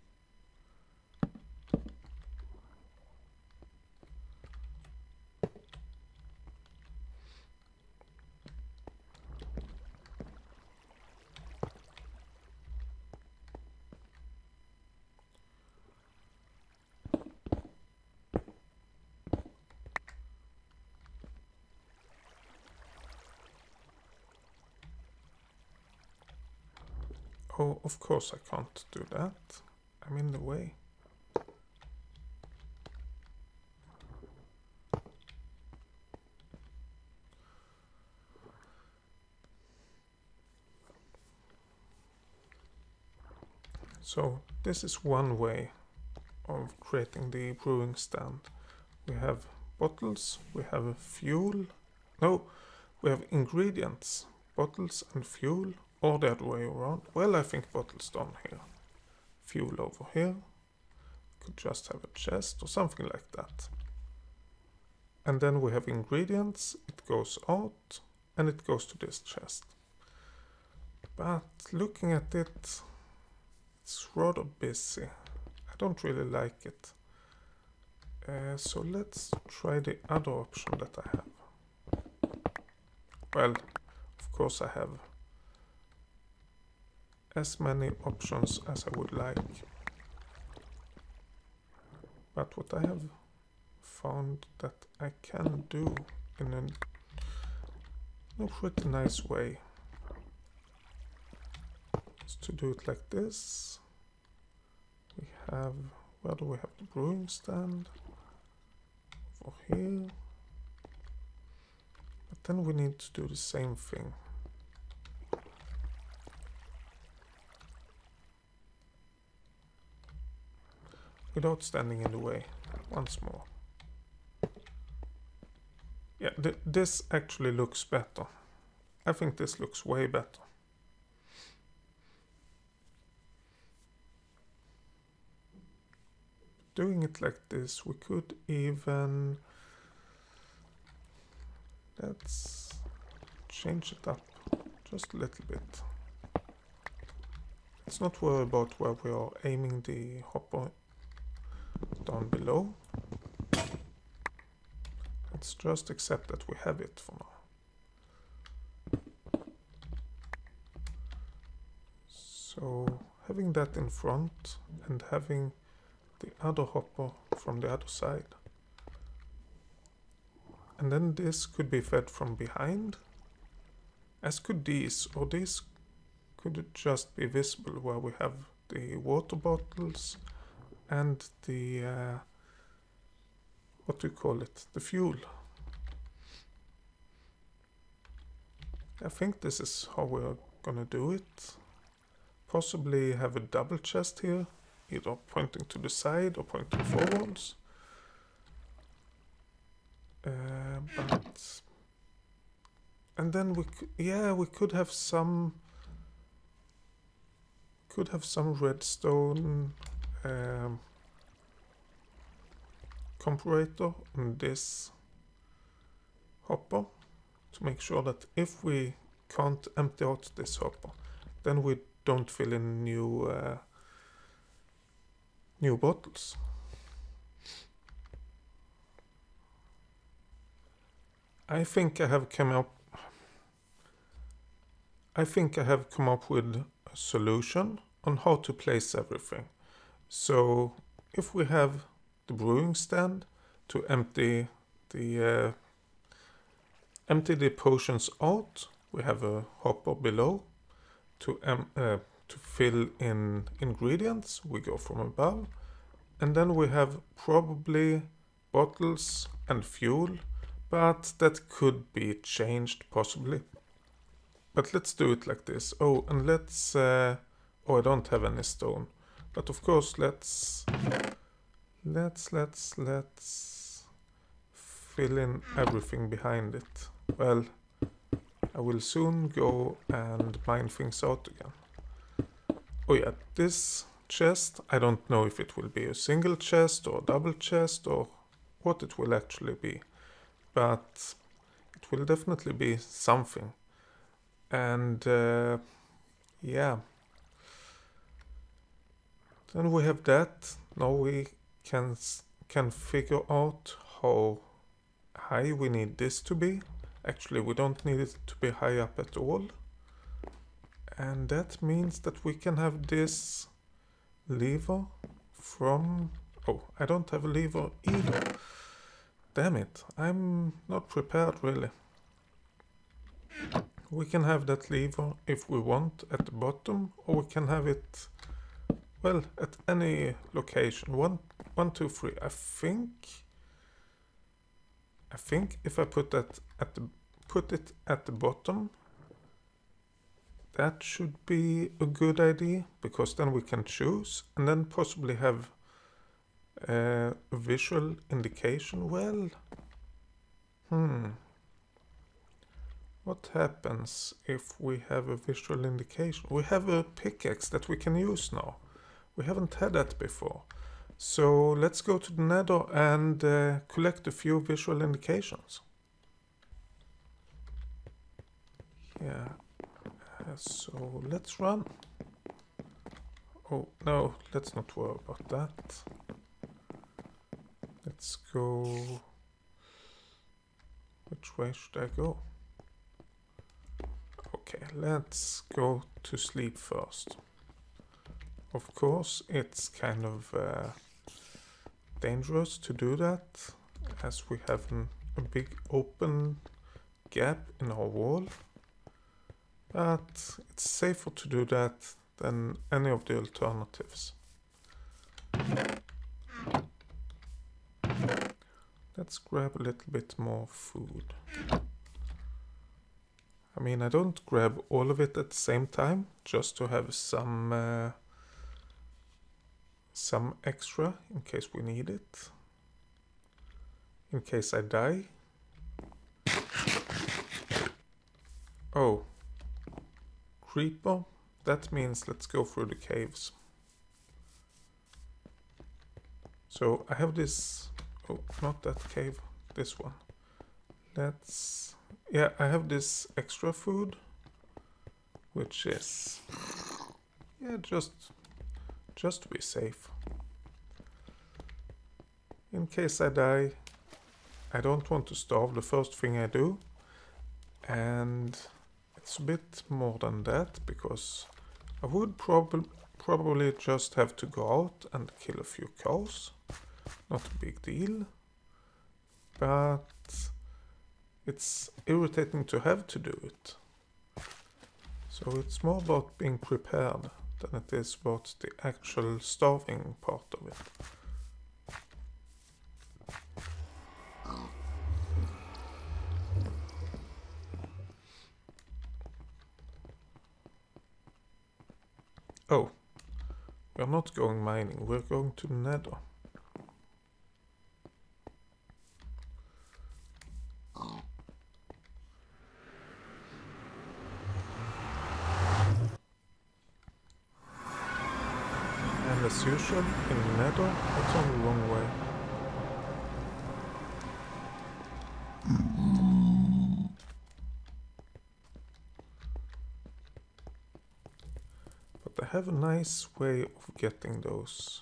Oh, of course I can't do that. I'm in the way. So this is one way of creating the brewing stand. We have bottles, we have fuel. No, we have ingredients, bottles and fuel. Or the other way around. Well, I think bottles down here. Fuel over here. Could just have a chest or something like that. And then we have ingredients. It goes out and it goes to this chest. But looking at it, it's rather busy. I don't really like it. Uh, so let's try the other option that I have. Well, of course I have as many options as I would like. But what I have found that I can do in a, a pretty nice way is to do it like this. We have, where do we have the brewing stand? Over here. But then we need to do the same thing. Without standing in the way, once more. Yeah, th this actually looks better. I think this looks way better. Doing it like this, we could even... Let's change it up just a little bit. Let's not worry about where we are aiming the hopper down below. Let's just accept that we have it for now. So having that in front and having the other hopper from the other side. And then this could be fed from behind, as could these, or these could just be visible where we have the water bottles and the, uh, what do you call it, the fuel. I think this is how we're gonna do it. Possibly have a double chest here, either pointing to the side or pointing forwards. Uh, but and then we could, yeah, we could have some could have some redstone um, comparator on this hopper to make sure that if we can't empty out this hopper, then we don't fill in new uh, new bottles. I think I have come up I think I have come up with a solution on how to place everything. So if we have the brewing stand to empty the uh, empty the potions out, we have a hopper below to um, uh, to fill in ingredients. We go from above, and then we have probably bottles and fuel. But that could be changed, possibly. But let's do it like this. Oh, and let's... Uh, oh, I don't have any stone. But of course, let's... Let's, let's, let's... fill in everything behind it. Well, I will soon go and mine things out again. Oh yeah, this chest, I don't know if it will be a single chest or a double chest or what it will actually be. But it will definitely be something. And uh, yeah. Then we have that. Now we can can figure out how high we need this to be. Actually, we don't need it to be high up at all. And that means that we can have this lever from... Oh, I don't have a lever either. Damn it, I'm not prepared really. We can have that lever if we want at the bottom, or we can have it, well, at any location. One, one, two, three. I think, I think if I put that at the, put it at the bottom, that should be a good idea, because then we can choose and then possibly have Uh, a visual indication. Well, hmm. What happens if we have a visual indication? We have a pickaxe that we can use now. We haven't had that before. So let's go to the Nether and uh, collect a few visual indications. Yeah. Uh, so let's run. Oh, no, let's not worry about that. Let's go... Which way should I go? Okay, let's go to sleep first. Of course, it's kind of uh, dangerous to do that, as we have an, a big open gap in our wall. But it's safer to do that than any of the alternatives. Let's grab a little bit more food. I mean, I don't grab all of it at the same time, just to have some uh, some extra in case we need it. In case I die. Oh. Creeper? That means let's go through the caves. So I have this... Oh, not that cave. This one. Let's... Yeah, I have this extra food. Which is... Yeah, just... Just to be safe. In case I die, I don't want to starve the first thing I do. And it's a bit more than that, because I would prob probably just have to go out and kill a few cows. Not a big deal. But it's irritating to have to do it. So it's more about being prepared than it is about the actual starving part of it. Oh, we're not going mining, we're going to the Nether. And as usual, in the Nether, it's on the wrong way. But I have a nice way of getting those.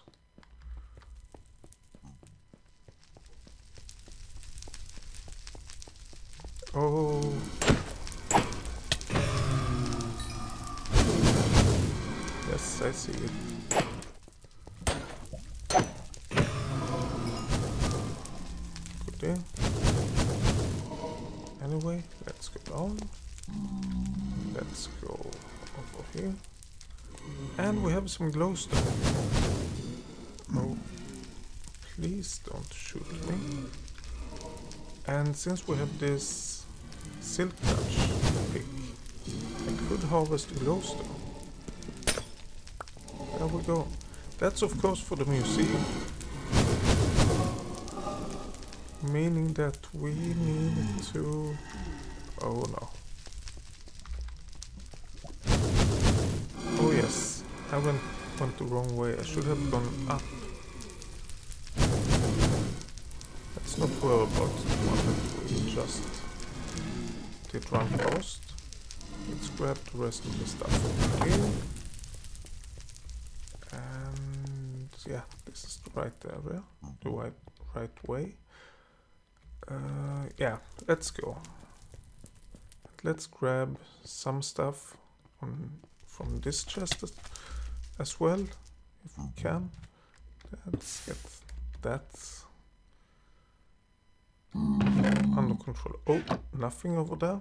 Oh. Yes, I see it. Good in. Anyway, let's go down. Let's go over here. And we have some glowstone. Oh, please don't shoot me. And since we have this silk touch pick, I could harvest the glowstone. There we go. That's of course for the museum. Meaning that we need to... Oh no. Oh yes, I went, went the wrong way. I should have gone up. Let's not worry about the one that we just did run past. Let's grab the rest of the stuff over here. And yeah, this is the right area, the right, right way. Uh, yeah, let's go. Let's grab some stuff on, from this chest as, as well, if we can. Let's get that under control. Oh, nothing over there.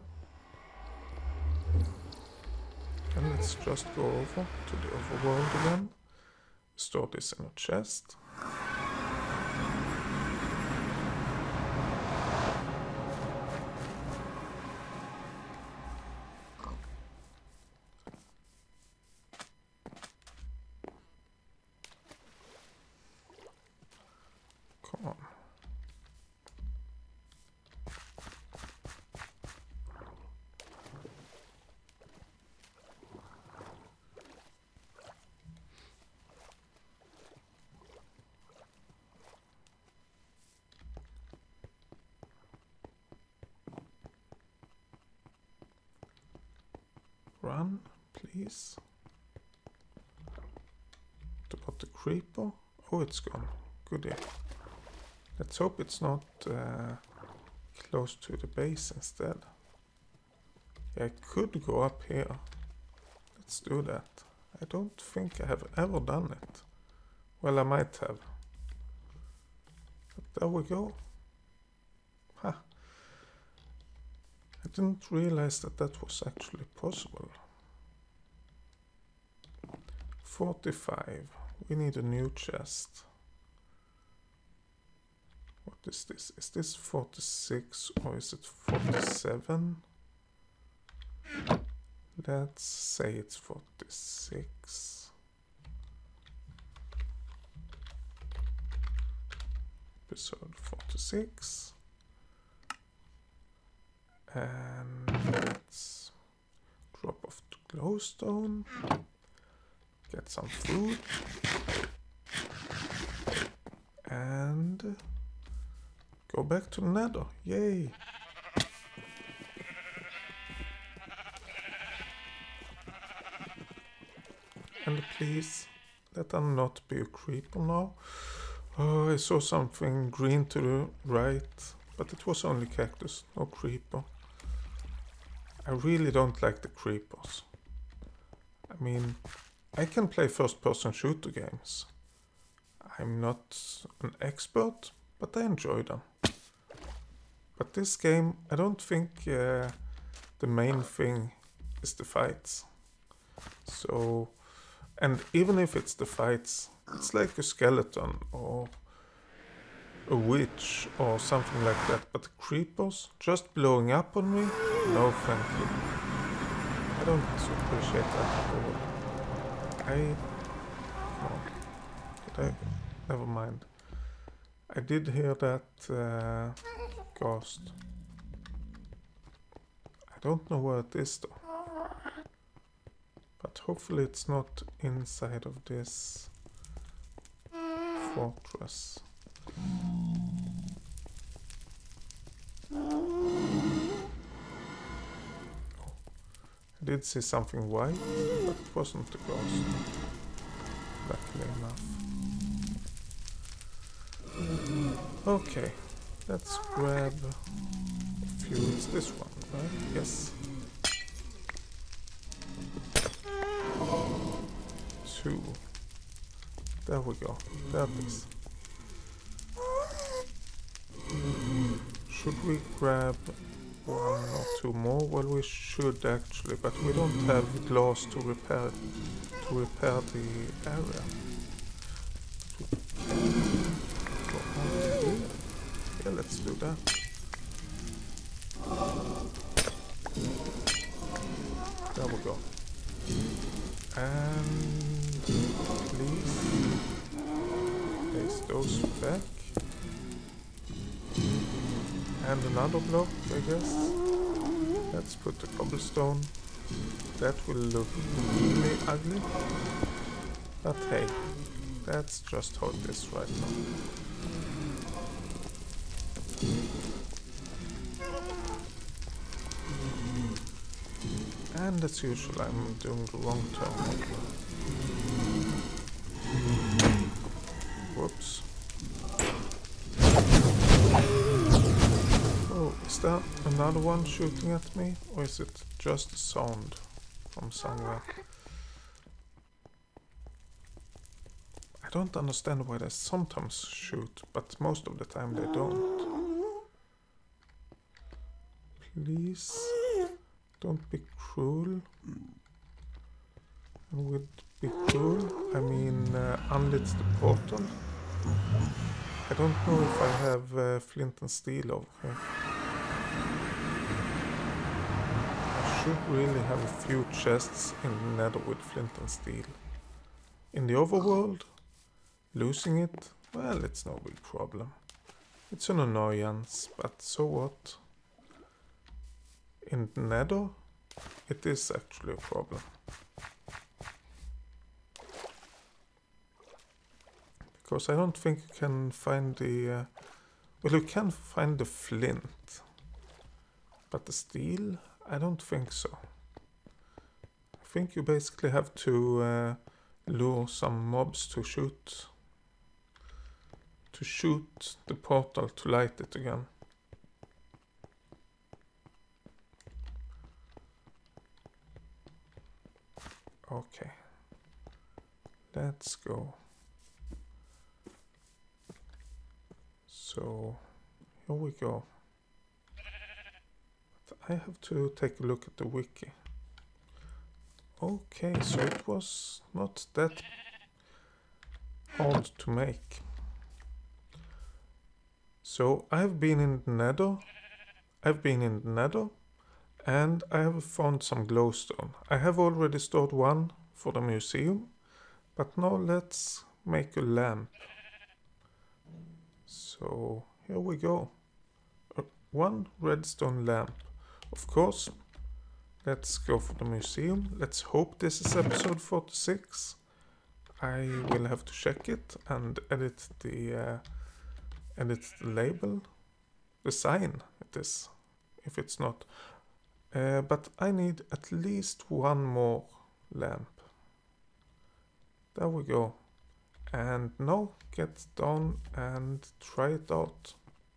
And let's just go over to the overworld again. Store this in a chest. Come on. Run, please. What about the creeper? Oh, it's gone. Goodie. Let's hope it's not uh, close to the base instead. Yeah, I could go up here. Let's do that. I don't think I have ever done it. Well, I might have. But there we go. Ha! I didn't realize that that was actually possible. forty-five. We need a new chest. What is this? Is this forty-six or is it forty-seven? Let's say it's forty-six. Episode forty-six. And let's glowstone. Get some food. And go back to the nether. Yay! And please, let there not be a creeper now. Oh, I saw something green to the right, but it was only cactus, no creeper. I really don't like the creepers. I mean, I can play first-person shooter games. I'm not an expert, but I enjoy them. But this game, I don't think uh, the main thing is the fights. So, and even if it's the fights, it's like a skeleton or a witch or something like that. But the creepers just blowing up on me? No, thank you. I don't appreciate that at all. I... No. Did I? Never mind. I did hear that uh, ghost. I don't know where it is though. But hopefully it's not inside of this fortress. I did see something white, but it wasn't the ghost. Luckily enough. Okay, let's grab a few. It's this one, right? Yes. Two. There we go. That is. Should we grab one or two more? Well, we should actually, but we don't have glass to repair to repair the area. Yeah, let's do that. There we go. And please place those back. And another block, I guess. Let's put the cobblestone. That will look really ugly. But hey, that's just how it is right now. And as usual, I'm doing the wrong turn. Whoops. Oh, is that another one shooting at me? Or is it just a sound from somewhere? I don't understand why they sometimes shoot, but most of the time they don't. Please, don't be cruel. And with be cruel, I mean uh, unlit the portal. I don't know if I have uh, flint and steel over here. I should really have a few chests in the nether with flint and steel. In the overworld, losing it, well, it's no big problem. It's an annoyance, but so what? In the nether, it is actually a problem. Because I don't think you can find the... Uh, well, you can find the flint. But the steel, I don't think so. I think you basically have to uh, lure some mobs to shoot. To shoot the portal to light it again. Okay. Let's go. So, here we go. But I have to take a look at the wiki. Okay, so it was not that hard to make. So, I've been in the nether. I've been in the nether. And I have found some glowstone. I have already stored one for the museum. But now let's make a lamp. So here we go. Uh, one redstone lamp. Of course, let's go for the museum. Let's hope this is episode forty-six. I will have to check it and edit the uh, edit the label, the sign it is, if it's not. Uh, but I need at least one more lamp. There we go. And now get down and try it out.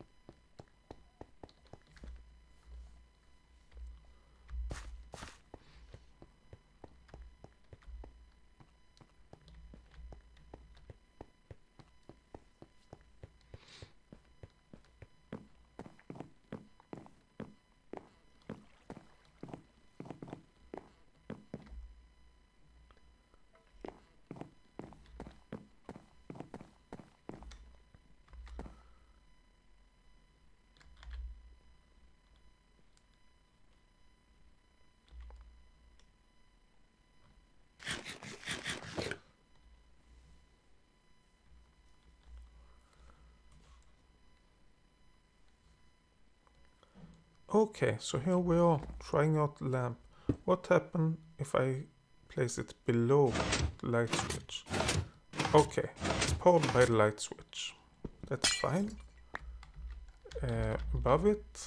Okay, so here we are trying out the lamp. What happens if I place it below the light switch? Okay, it's powered by the light switch. That's fine. Uh, above it,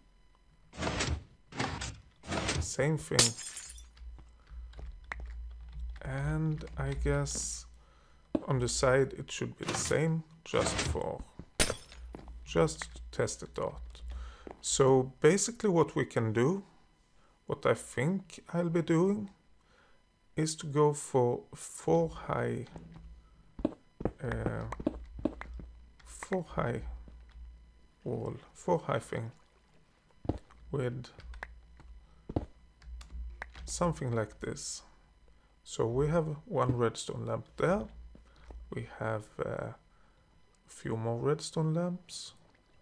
same thing. And I guess on the side it should be the same, just for just to test it out. So basically what we can do, what I think I'll be doing, is to go for four high, uh, four high wall, four high thing, with something like this. So we have one redstone lamp there, we have uh, a few more redstone lamps.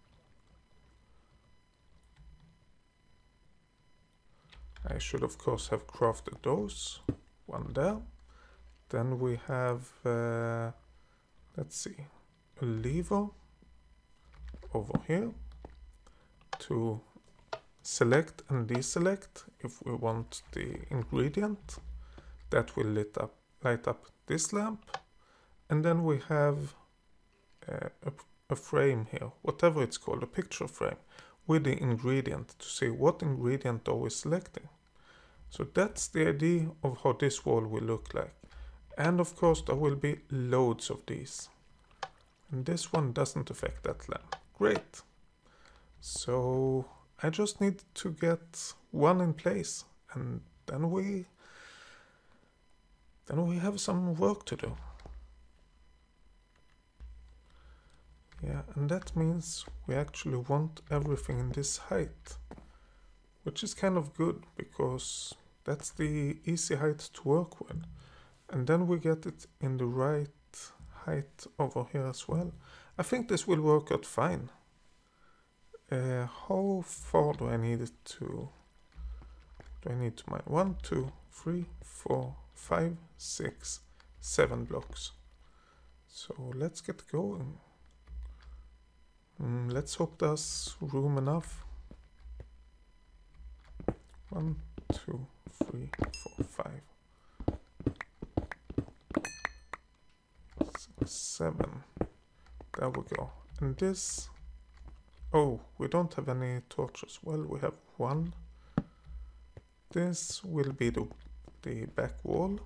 I should of course have crafted those. One there. Then we have, uh, let's see, a lever over here to select and deselect if we want the ingredient that will lit up, light up this lamp. And then we have uh, a, a frame here, whatever it's called, a picture frame, with the ingredient to see what ingredient are we selecting. So that's the idea of how this wall will look like. And of course there will be loads of these. And this one doesn't affect that lamp. Great. So I just need to get one in place, and then we then we have some work to do. Yeah, and that means we actually want everything in this height, which is kind of good because that's the easy height to work with. And then we get it in the right height over here as well. I think this will work out fine. Uh, how far do I need it to? Do I need to mine? One, two, three, four, five, six, seven blocks. So let's get going. Mm, let's hope there's room enough. One, two, three, four, five, six, seven. There we go. And this... Oh, we don't have any torches. Well, we have one. This will be the, the back wall.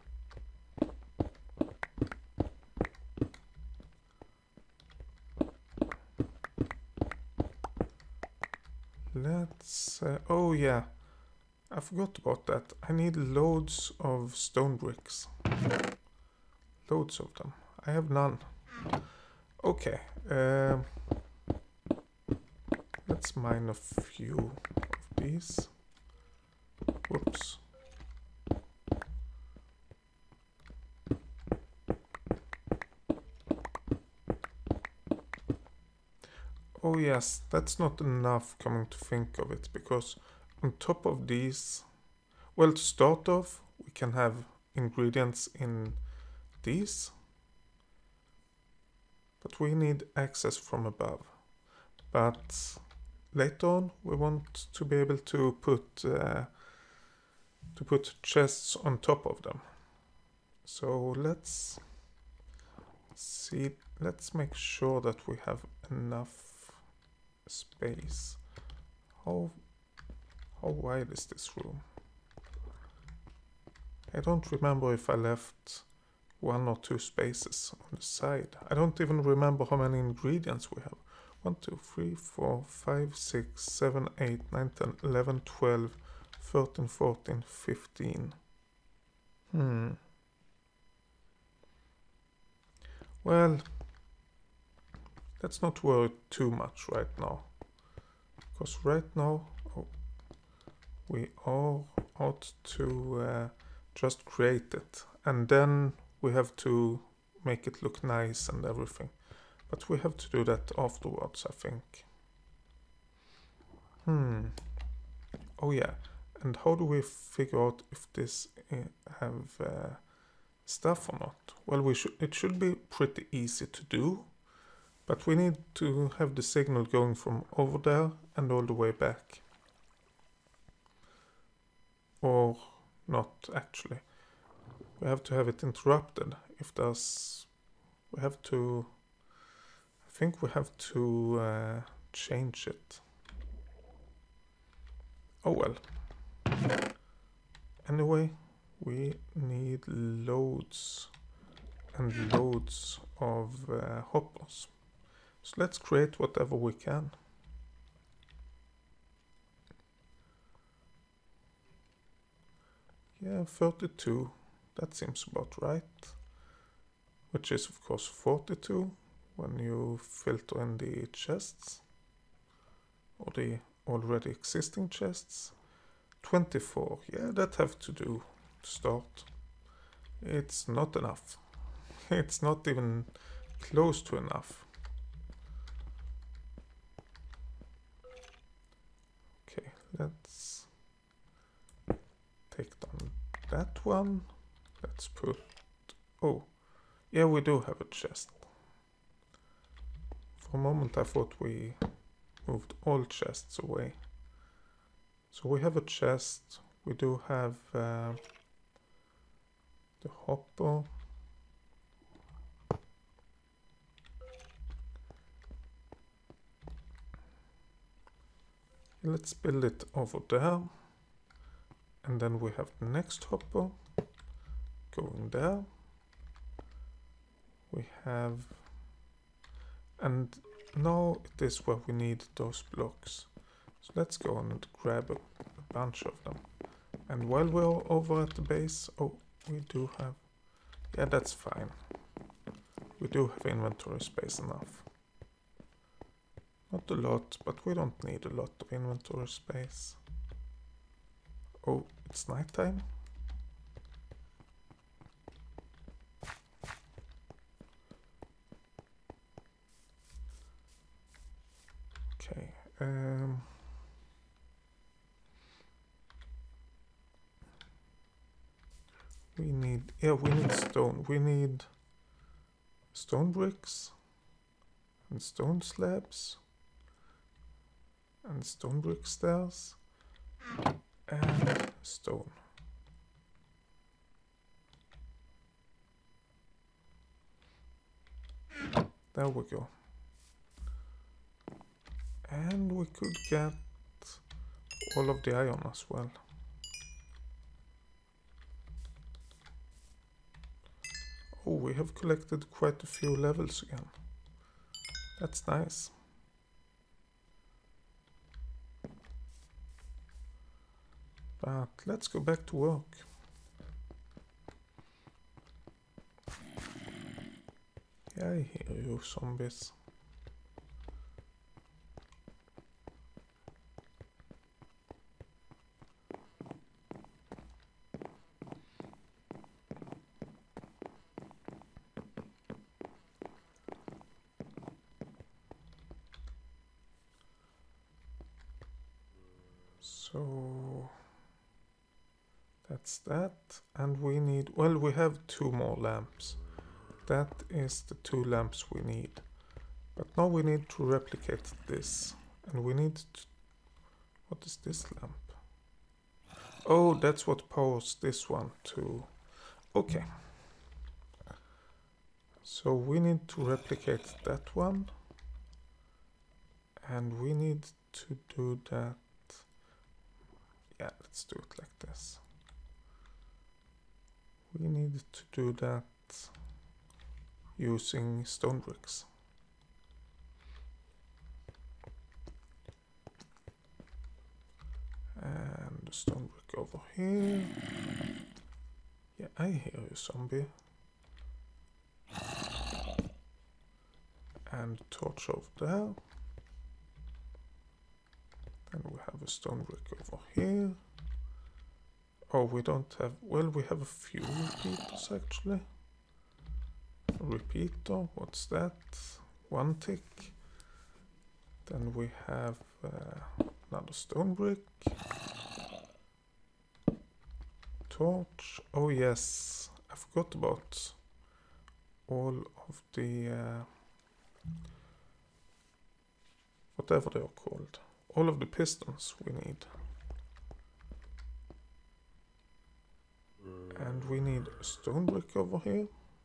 Let's... Uh, oh yeah, I forgot about that. I need loads of stone bricks. Loads of them. I have none. Okay. Um, let's mine a few of these. Whoops. Oh yes, that's not enough coming to think of it, because on top of these, well, to start off, we can have ingredients in these, but we need access from above. But later on, we want to be able to put uh, to put chests on top of them. So let's see, let's make sure that we have enough space. How, how wide is this room? I don't remember if I left one or two spaces on the side. I don't even remember how many ingredients we have. one, two, three, four, five, six, seven, eight, nine, ten, eleven, twelve, thirteen, fourteen, fifteen. Hmm. Well, let's not worry too much right now. Because right now, oh, we are out to uh, just create it. And then we have to make it look nice and everything. But we have to do that afterwards, I think. Hmm. Oh yeah. And how do we figure out if this uh, have uh, stuff or not? Well, we should. It should be pretty easy to do. But we need to have the signal going from over there and all the way back. Or not, actually. We have to have it interrupted. If there's... We have to... I think we have to uh, change it. Oh well. Anyway, we need loads and loads of uh, hoppers. So let's create whatever we can. Yeah, thirty-two. That seems about right. Which is of course forty-two when you filter in the chests. Or the already existing chests. twenty-four. Yeah, that have to do to start. It's not enough. It's not even close to enough. Okay, let's take down that one. Let's put... Oh, yeah, we do have a chest. For a moment I thought we moved all chests away. So we have a chest. We do have uh, the hopper. Let's build it over there. And then we have the next hopper going there. We have... And now it is where we need those blocks. So let's go and grab a, a bunch of them. And while we're over at the base... Oh, we do have... Yeah, that's fine. We do have inventory space enough. Not a lot, but we don't need a lot of inventory space. Oh, it's nighttime. Okay. Um, we need, yeah, we need stone. We need stone bricks and stone slabs and stone brick stairs and stone. There we go. And we could get all of the iron as well. Oh, we have collected quite a few levels again. That's nice. But let's go back to work. Yeah, I hear you, zombies. So that's that, and we need, well, we have two more lamps. That is the two lamps we need. But now we need to replicate this, and we need to, what is this lamp? Oh, that's what powers this one too. Okay. So we need to replicate that one. And we need to do that. Yeah, let's do it like this. We need to do that using stone bricks. And the stone brick over here. Yeah, I hear you, zombie. And torch over there. Then we have a stone brick over here. Oh, we don't have... Well, we have a few repeaters, actually. A repeater, what's that? One tick. Then we have uh, another stone brick. Torch. Oh, yes. I forgot about all of the... Uh, whatever they are called. All of the pistons we need. And we need a stone brick over here.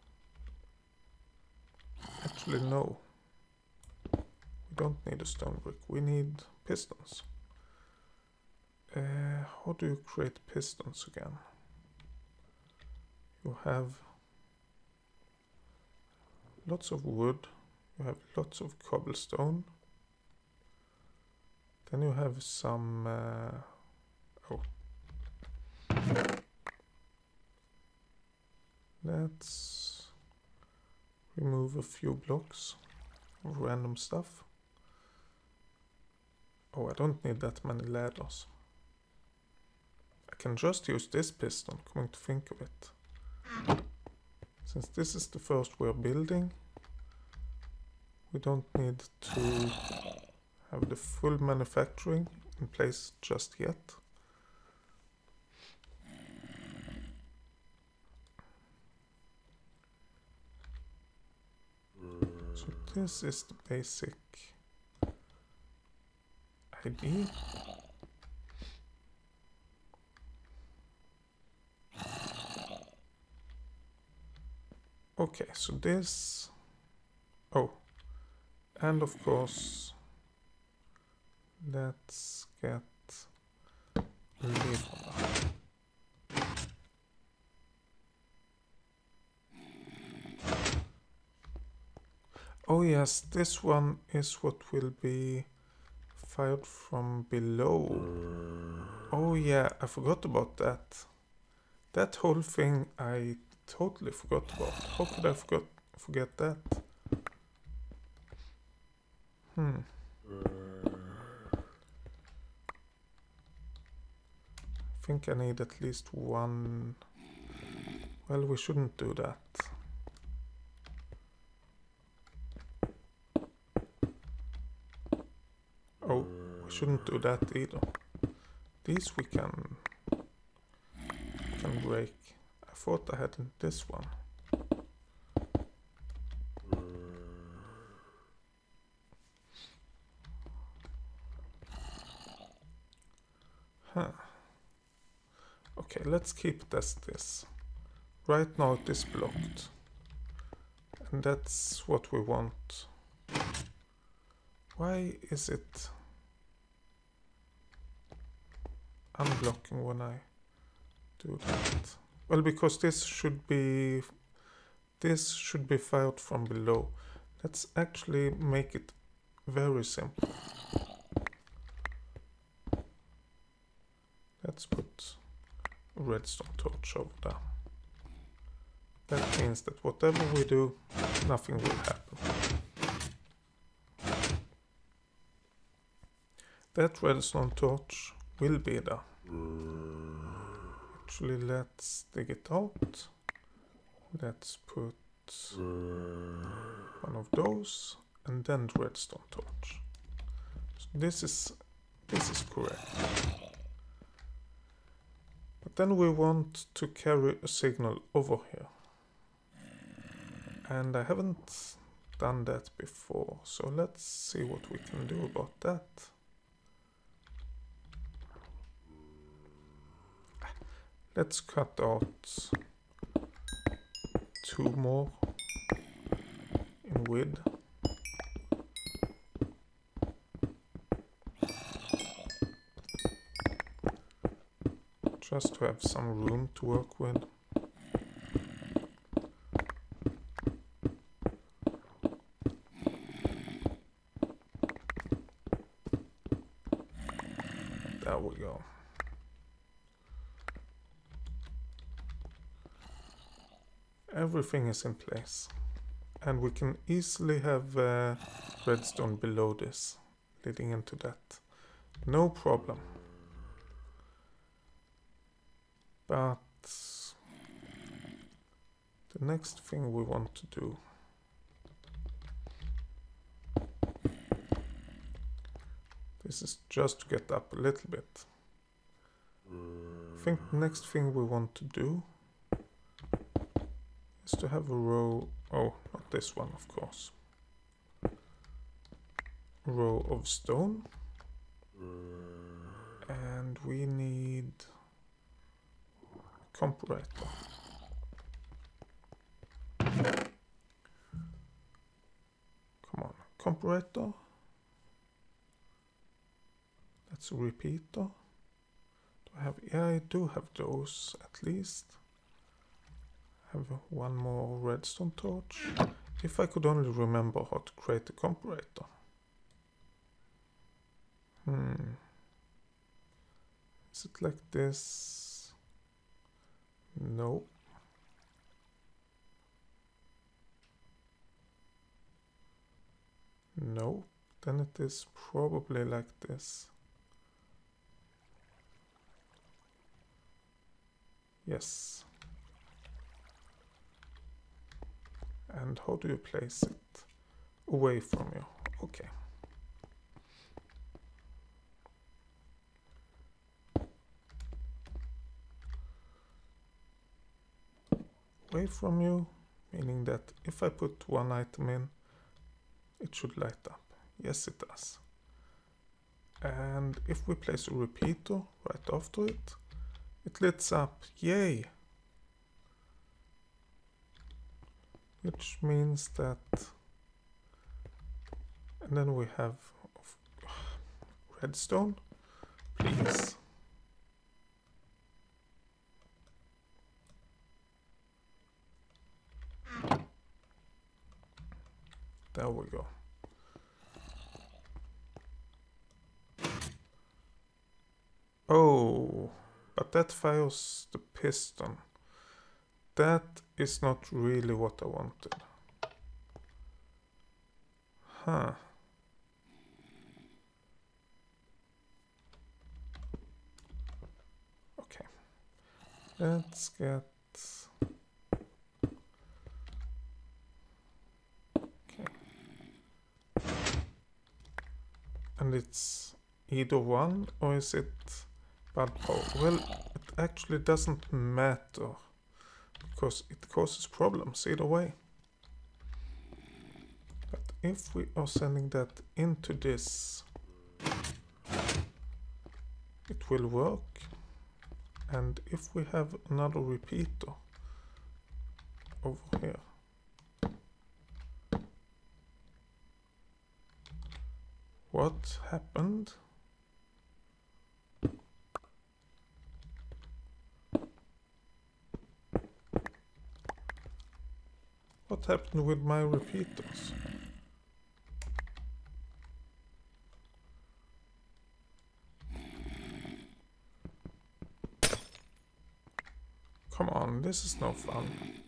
Actually, no. We don't need a stone brick. We need pistons. Uh, how do you create pistons again? You have lots of wood. You have lots of cobblestone. Then you have some... Uh, oh. Let's remove a few blocks of random stuff. Oh, I don't need that many ladders. I can just use this piston, coming to think of it. Since this is the first we're building, we don't need to have the full manufacturing in place just yet. So this is the basic idea. Okay, so this... Oh, and of course, let's get liver. Oh yes, this one is what will be fired from below. Oh yeah, I forgot about that. That whole thing I totally forgot about. How could I forgot, forget that? Hmm. I think I need at least one... Well, we shouldn't do that. Oh, we shouldn't do that either. These we can can break. I thought I had this one. Huh. Okay, let's keep it as this. Right now it is blocked. And that's what we want. Why is it unblocking when I do that? Well, because this should be this should be fired from below. Let's actually make it very simple. Let's put a redstone torch over there. That means that whatever we do, nothing will happen. That redstone torch will be there. Actually, let's dig it out. Let's put one of those and then the redstone torch. So this is this is correct. But then we want to carry a signal over here. And I haven't done that before, so let's see what we can do about that. Let's cut out two more in width. Just to have some room to work with. There we go. Everything is in place. And we can easily have uh, redstone below this, leading into that. No problem. But the next thing we want to do this is just to get up a little bit. I think the next thing we want to do is to have a row, oh, not this one of course, a row of stone, and we need a comparator. Come on, comparator. That's a repeater. Do I have? Yeah, I do have those at least. Have one more redstone torch. If I could only remember how to create a comparator. Hmm. Is it like this? No. No. Then it is probably like this. Yes. And how do you place it? Away from you. Okay. Away from you, meaning that if I put one item in, it should light up. Yes, it does. And if we place a repeater right after it, it lights up. Yay! Which means that, and then we have redstone, please. There we go. Oh, but that fires the piston. That is not really what I wanted. Huh. Okay. Let's get... Okay. And it's either one, or is it bad power? Well, it actually doesn't matter, because it causes problems either way. But if we are sending that into this, it will work. And if we have another repeater over here, what happened? What happened with my repeaters? Come on, this is no fun.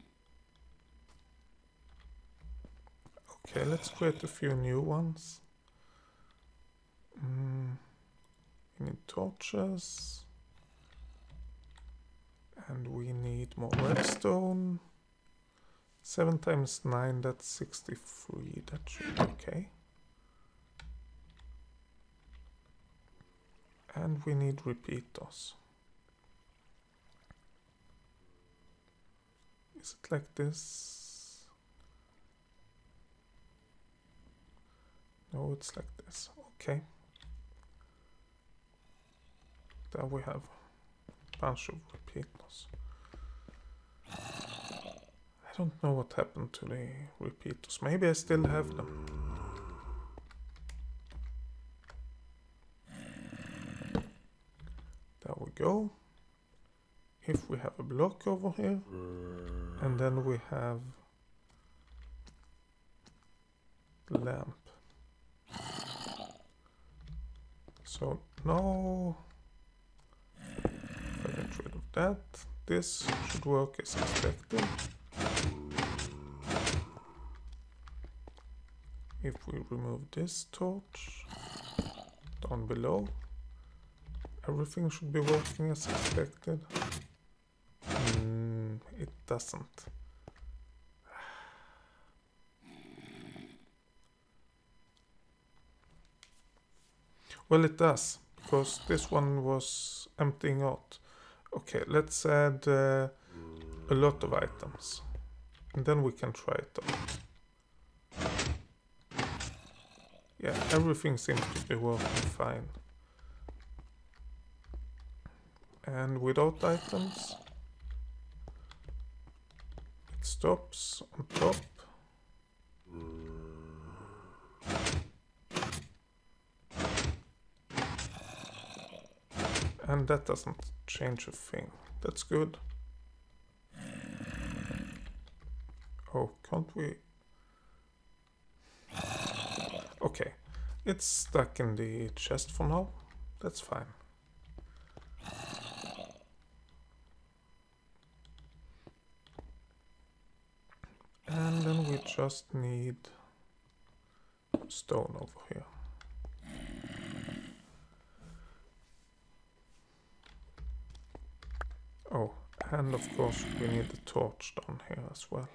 Okay, let's create a few new ones. Mm, we need torches. And we need more redstone. seven times nine, that's sixty-three. That should be okay. And we need repeaters. Is it like this? No, it's like this. Okay. There we have. bunch of repeaters. I don't know what happened to the repeaters. Maybe I still have them. There we go. If we have a block over here, and then we have the lamp. So now, if I get rid of that, this should work as expected. If we remove this torch down below, everything should be working as expected. Mm, it doesn't. Well, it does, because this one was emptying out. Okay, let's add uh, a lot of items, and then we can try it out. Yeah, everything seems to be working fine. And without items, it stops on top. And that doesn't change a thing. That's good. Oh, can't we? Okay, it's stuck in the chest for now. That's fine. And then we just need stone over here. Oh, and of course we need a torch down here as well.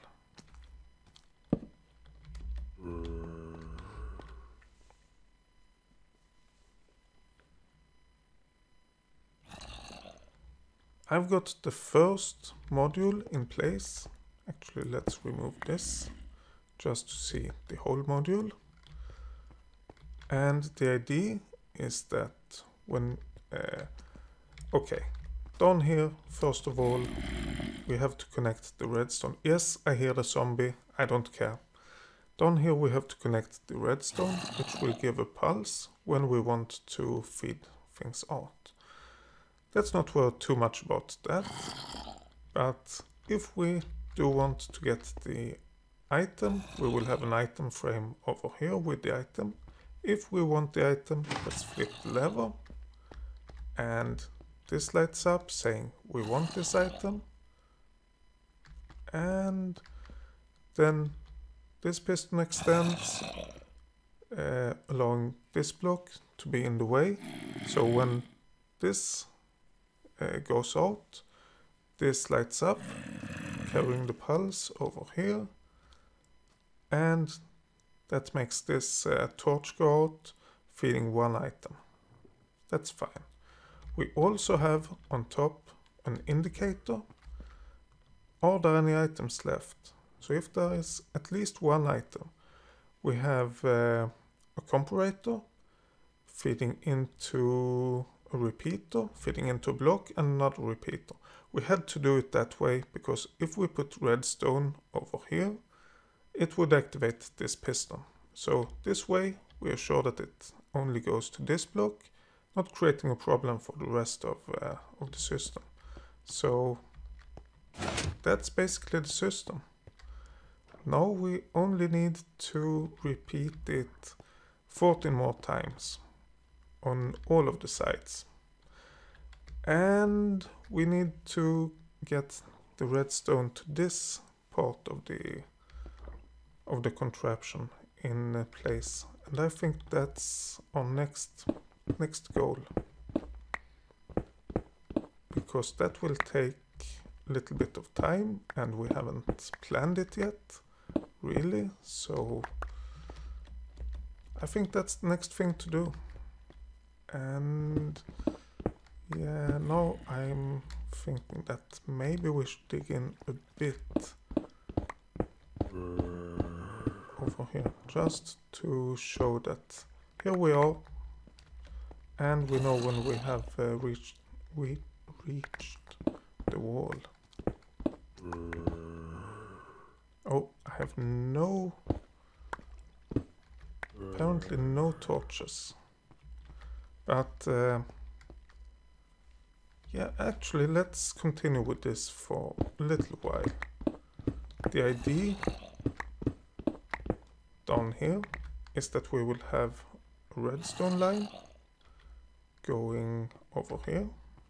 I've got the first module in place. Actually, let's remove this just to see the whole module. And the idea is that when... Uh, okay, down here, first of all, we have to connect the redstone. Yes, I hear the zombie, I don't care. Down here we have to connect the redstone, which will give a pulse when we want to feed things out. Let's not worry too much about that, but if we do want to get the item, we will have an item frame over here with the item. If we want the item, let's flip the lever, and this lights up saying we want this item, and then this piston extends, uh, allowing this block to be in the way. So when this uh, goes out, this lights up, carrying the pulse over here, and that makes this uh, torch go out, feeding one item. That's fine. We also have on top an indicator. Are there any items left? So if there is at least one item, we have uh, a comparator feeding into a repeater, feeding into a block, and another repeater. We had to do it that way because if we put redstone over here, it would activate this piston. So this way we are sure that it only goes to this block, not creating a problem for the rest of, uh, of the system. So that's basically the system. Now we only need to repeat it fourteen more times on all of the sides. And we need to get the redstone to this part of the of the contraption in place. And I think that's our next next goal. Because that will take a little bit of time and we haven't planned it yet, really. So I think that's the next thing to do. And yeah, now I'm thinking that maybe we should dig in a bit over here, just to show that here we are, and we know when we have uh, reached we reached the wall. Oh, I have no... apparently no torches. But... Uh, yeah, actually, let's continue with this for a little while. The idea down here is that we will have a redstone line going over here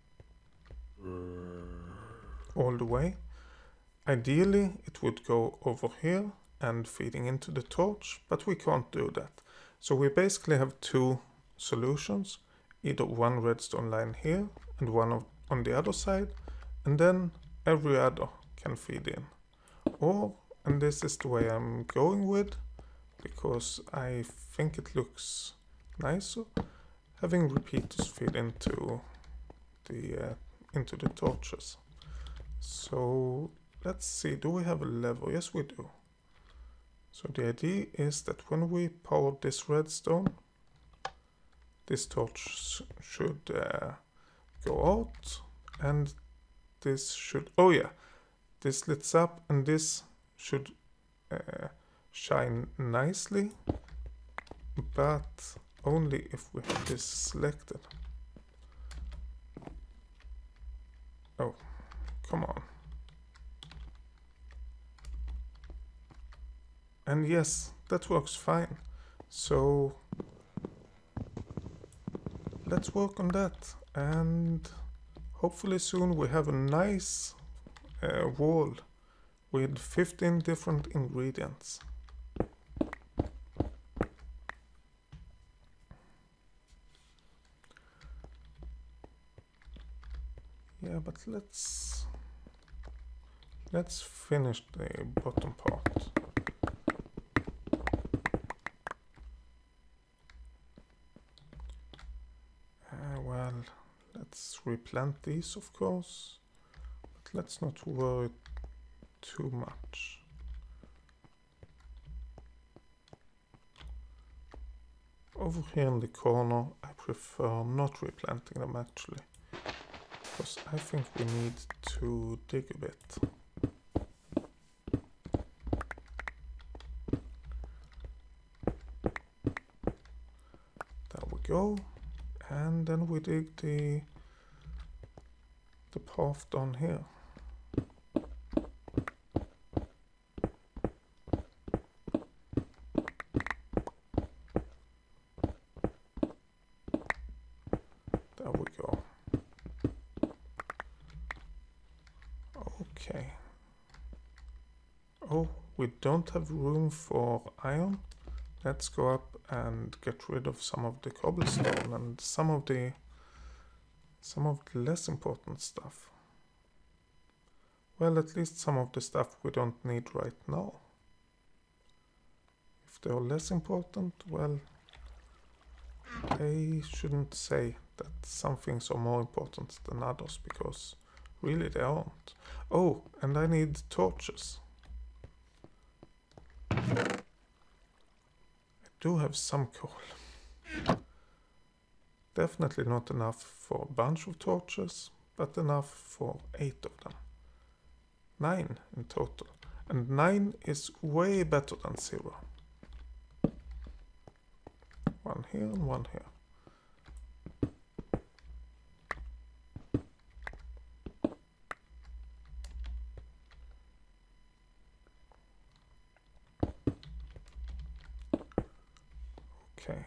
all the way. Ideally, it would go over here and feeding into the torch, but we can't do that. So we basically have two solutions, either one redstone line here and one of, on the other side, and then every other can feed in. Or, and this is the way I'm going with, because I think it looks nicer, having repeaters feed into the uh, into the torches. So let's see, do we have a lever? Yes, we do. So the idea is that when we power this redstone, this torch should uh, go out, and this should, oh yeah, this lights up, and this should uh, shine nicely, but only if we have this selected. Oh, come on. And yes, that works fine. So let's work on that, and hopefully soon we have a nice uh, wall with fifteen different ingredients. Yeah, but let's let's finish the bottom part. Uh, well, let's replant these, of course, but let's not worry too much. Over here in the corner, I prefer not replanting them actually, because I think we need to dig a bit. There we go. And then we dig the the path down here. There we go. Okay. Oh, we don't have room for iron. Let's go up and get rid of some of the cobblestone and some of the some of the less important stuff. Well, at least some of the stuff we don't need right now. If they're less important, well, I shouldn't say that some things are more important than others, because really they aren't. Oh, and I need torches. Do have some coal. Definitely not enough for a bunch of torches, but enough for eight of them. Nine in total. And nine is way better than zero. One here and one here. Okay.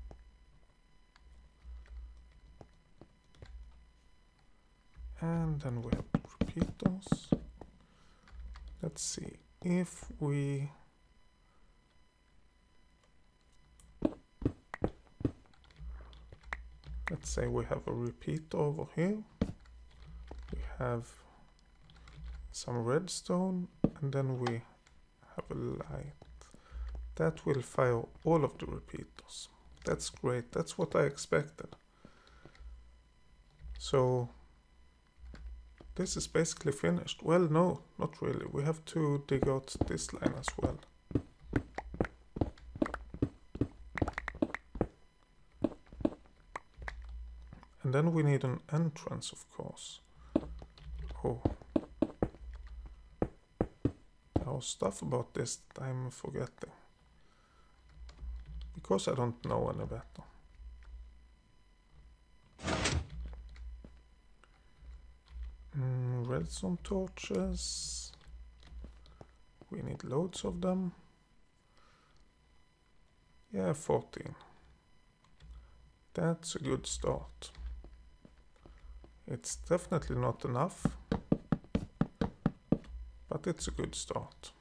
And then we have repeaters. Let's see if we let's say we have a repeater over here. We have some redstone, and then we have a light. That will fire all of the repeaters. That's great. That's what I expected. So this is basically finished. Well, no, not really. We have to dig out this line as well. And then we need an entrance, of course. Oh. There was stuff about this that I'm forgetting. Because I don't know any better. Mm, redstone torches. We need loads of them. Yeah, fourteen. That's a good start. It's definitely not enough, but it's a good start.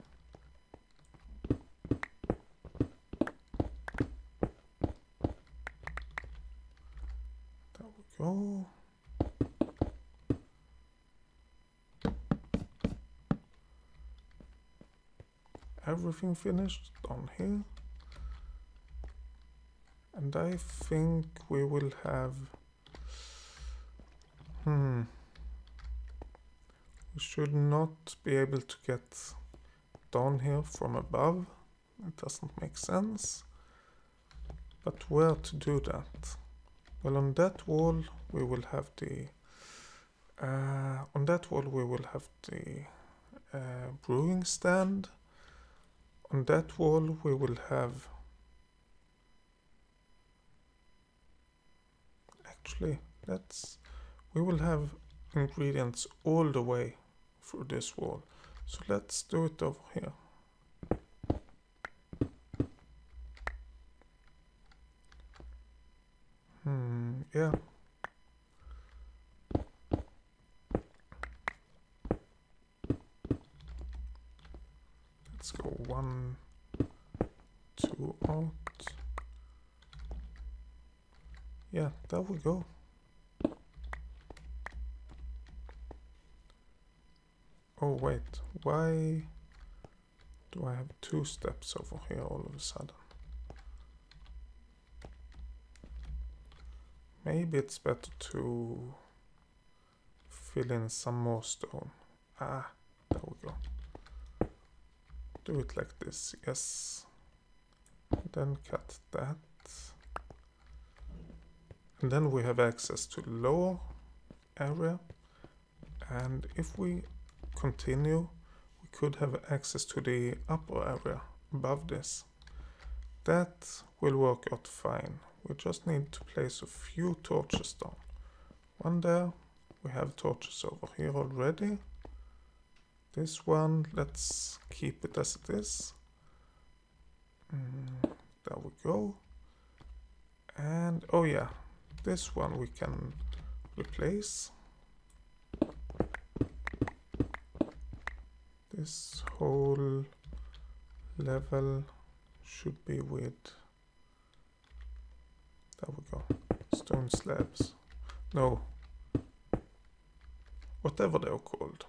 There we go. Everything finished down here. And I think we will have... Hmm... We should not be able to get down here from above. It doesn't make sense. But where to do that? Well, on that wall we will have the... Uh, on that wall we will have the uh, brewing stand. On that wall we will have... Actually, let's... We will have ingredients all the way through this wall. So let's do it over here. Hmm, yeah. Let's go one, two out. Yeah, there we go. Oh wait, why do I have two steps over here all of a sudden? Maybe it's better to fill in some more stone. Ah, there we go. Do it like this, yes. Then cut that. And then we have access to the lower area. And if we continue, we could have access to the upper area above this. That will work out fine. We just need to place a few torches down. One there. We have torches over here already. This one, let's keep it as it is. Mm, there we go. And oh yeah, this one we can replace. This whole level should be with, there we go, stone slabs. No, whatever they're called.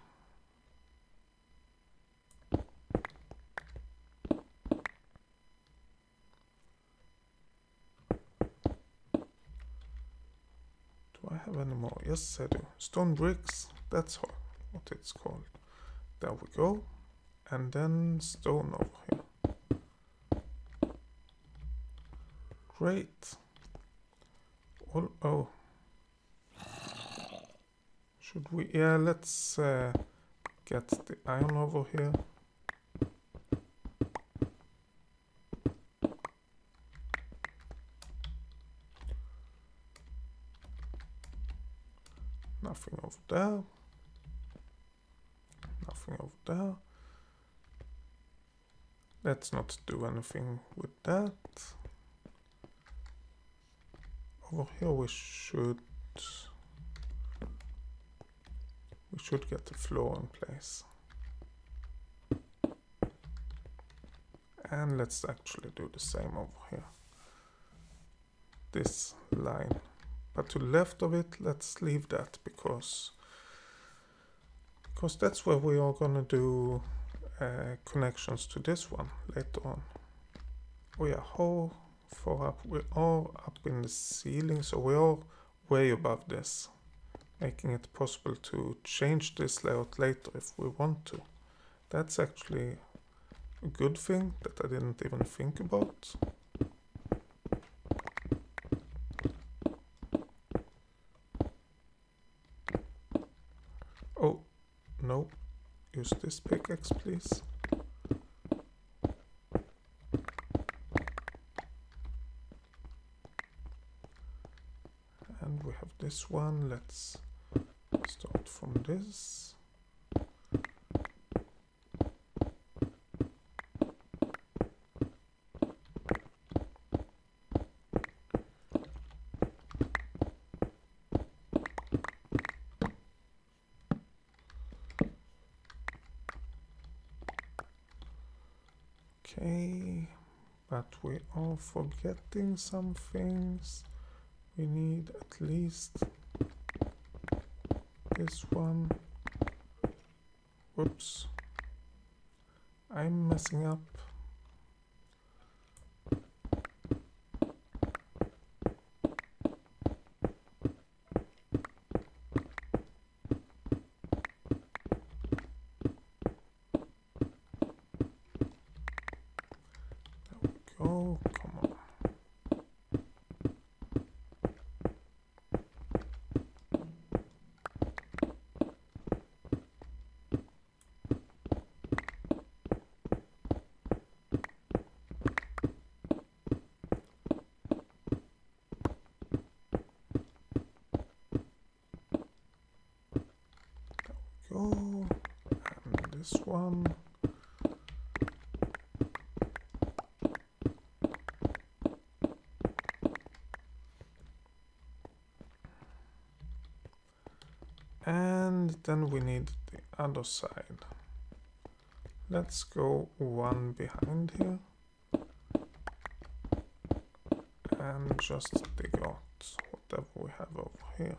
Do I have any more? Yes, I do. Stone bricks, that's what it's called. There we go. And then stone over here. Great. Oh, oh. Should we? Yeah, let's uh, get the iron over here. Nothing over there. Nothing over there. Let's not do anything with that. Over here we should we should get the floor in place. And let's actually do the same over here. This line. But to the left of it, let's leave that because because that's where we are gonna do uh, connections to this one later on. Oh yeah, how far up? We are up in the ceiling, so we are way above this, making it possible to change this layout later if we want to. That's actually a good thing that I didn't even think about. Oh, use this pickaxe, please? And we have this one. Let's start from this. Okay, but we are forgetting some things. We need at least this one. Whoops. I'm messing up. Oh, come on. There we go. And this one. And then we need the other side. Let's go one behind here and just dig out whatever we have over here.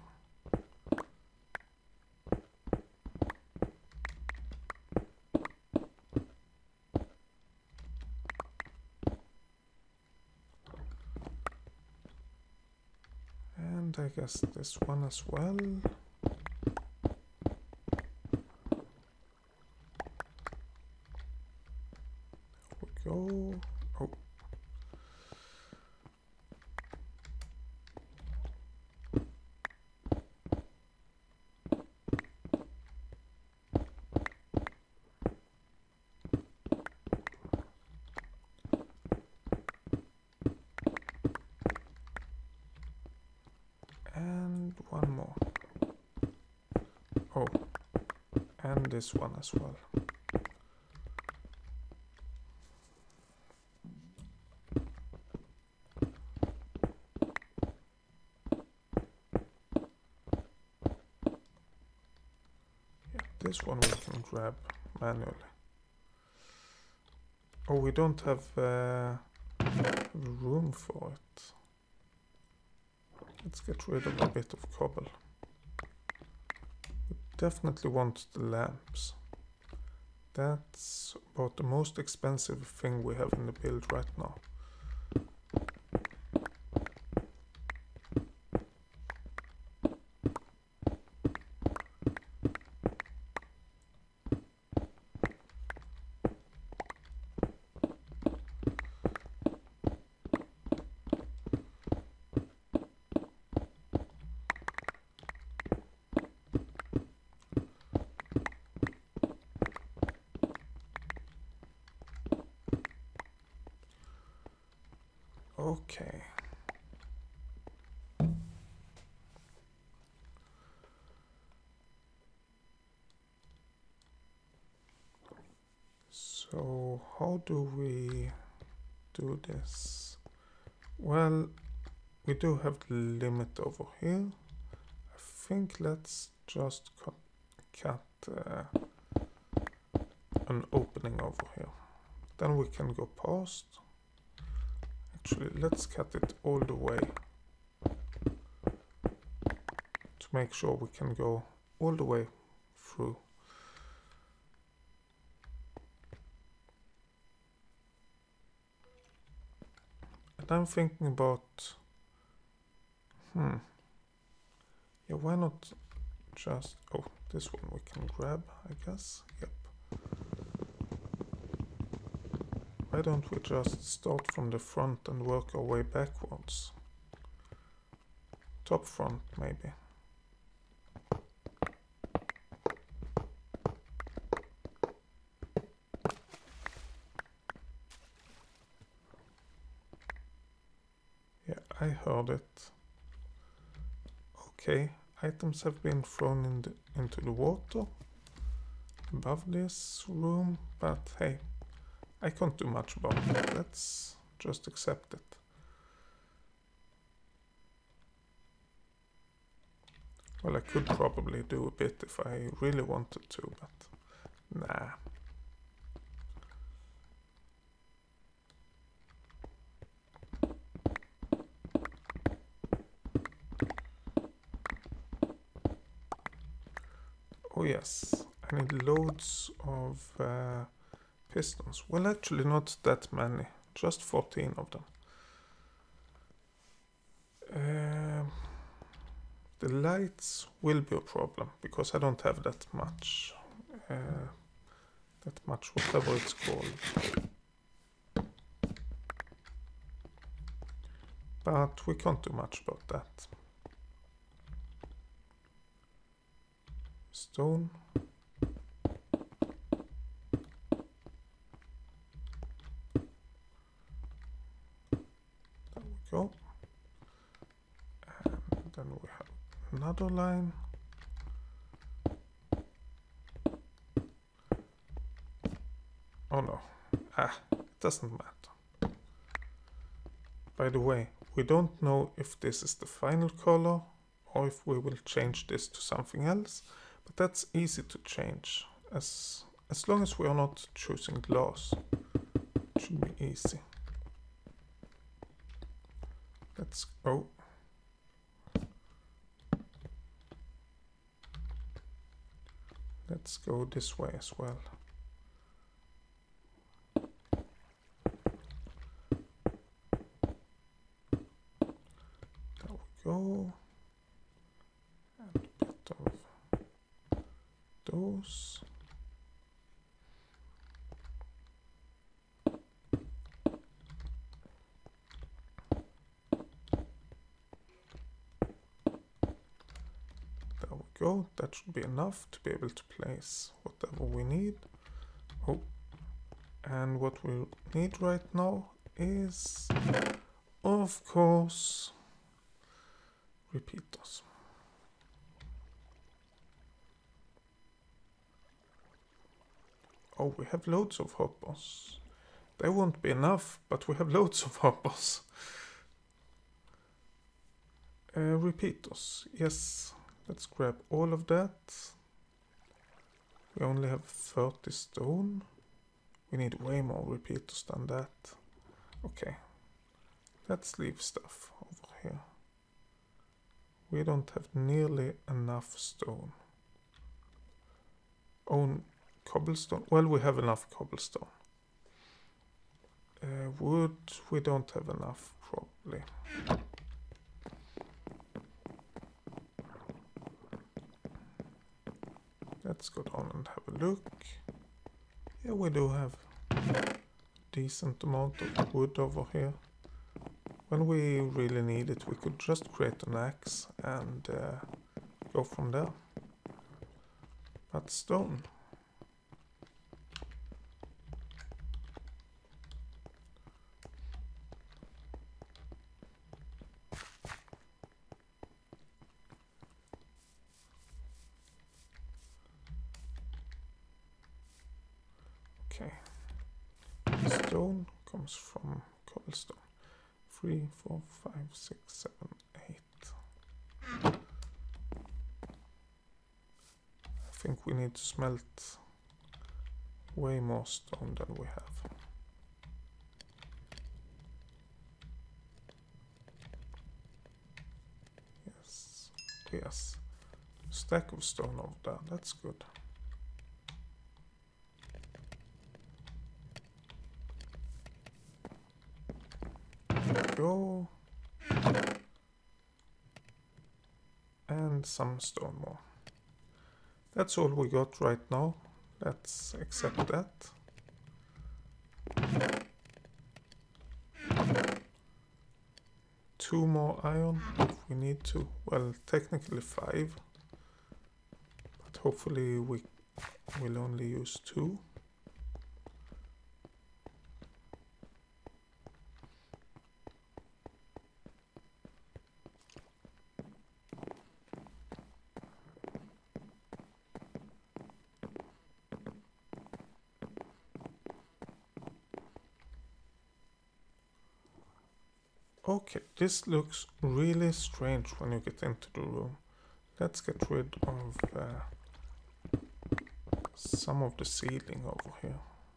And I guess this one as well. Go. Oh. And one more. Oh, and this one as well. This one we can grab manually. Oh, we don't have uh, room for it. Let's get rid of a bit of cobble. We definitely want the lamps. That's about the most expensive thing we have in the build right now. Okay. So how do we do this? Well, we do have the limit over here. I think let's just cut, cut uh, an opening over here. Then we can go past. Actually, let's cut it all the way to make sure we can go all the way through. And I'm thinking about, hmm, yeah, why not just, oh, this one we can grab, I guess, yep. Why don't we just start from the front and work our way backwards? Top front, maybe. I heard it. Okay, items have been thrown in the, into the water above this room, but hey, I can't do much about it. Let's just accept it. Well, I could probably do a bit if I really wanted to, but nah. Oh yes, I need loads of uh, pistons. Well, actually not that many, just fourteen of them. Um, the lights will be a problem because I don't have that much, uh, that much whatever it's called. But we can't do much about that. Stone. There we go. And then we have another line. Oh no. Ah, it doesn't matter. By the way, we don't know if this is the final color or if we will change this to something else. But that's easy to change, as as long as we are not choosing glass. It should be easy. Let's go. Let's go this way as well. There we go. And a bit of those. There we go. That should be enough to be able to place whatever we need. Oh, and what we need right now is, of course, repeaters. Oh, we have loads of hoppers. They won't be enough, but we have loads of hoppers. Uh, repeaters, yes. Let's grab all of that. We only have thirty stone. We need way more repeaters than that. Okay. Let's leave stuff over here. We don't have nearly enough stone. Oh, cobblestone. Well, we have enough cobblestone. Uh, wood, we don't have enough, probably. Let's go down and have a look. Yeah, we do have a decent amount of wood over here. When we really need it, we could just create an axe and uh, go from there. But stone. Okay. Stone comes from cobblestone. Three, four, five, six, seven, eight. I think we need to smelt way more stone than we have. Yes, yes. Stack of stone over there, that's good. Go. And some stone more. That's all we got right now. Let's accept that. Two more iron if we need to. Well, technically five. But hopefully we will only use two. Okay, this looks really strange when you get into the room. Let's get rid of uh, some of the ceiling over here.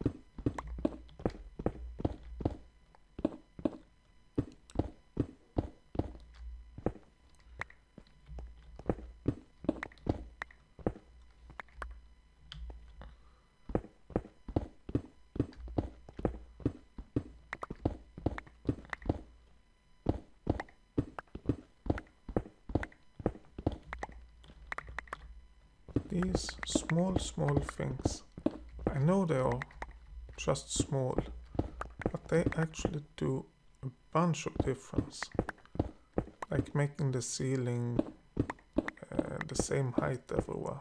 These small, small things, I know they are just small, but they actually do a bunch of difference. Like making the ceiling uh, the same height everywhere.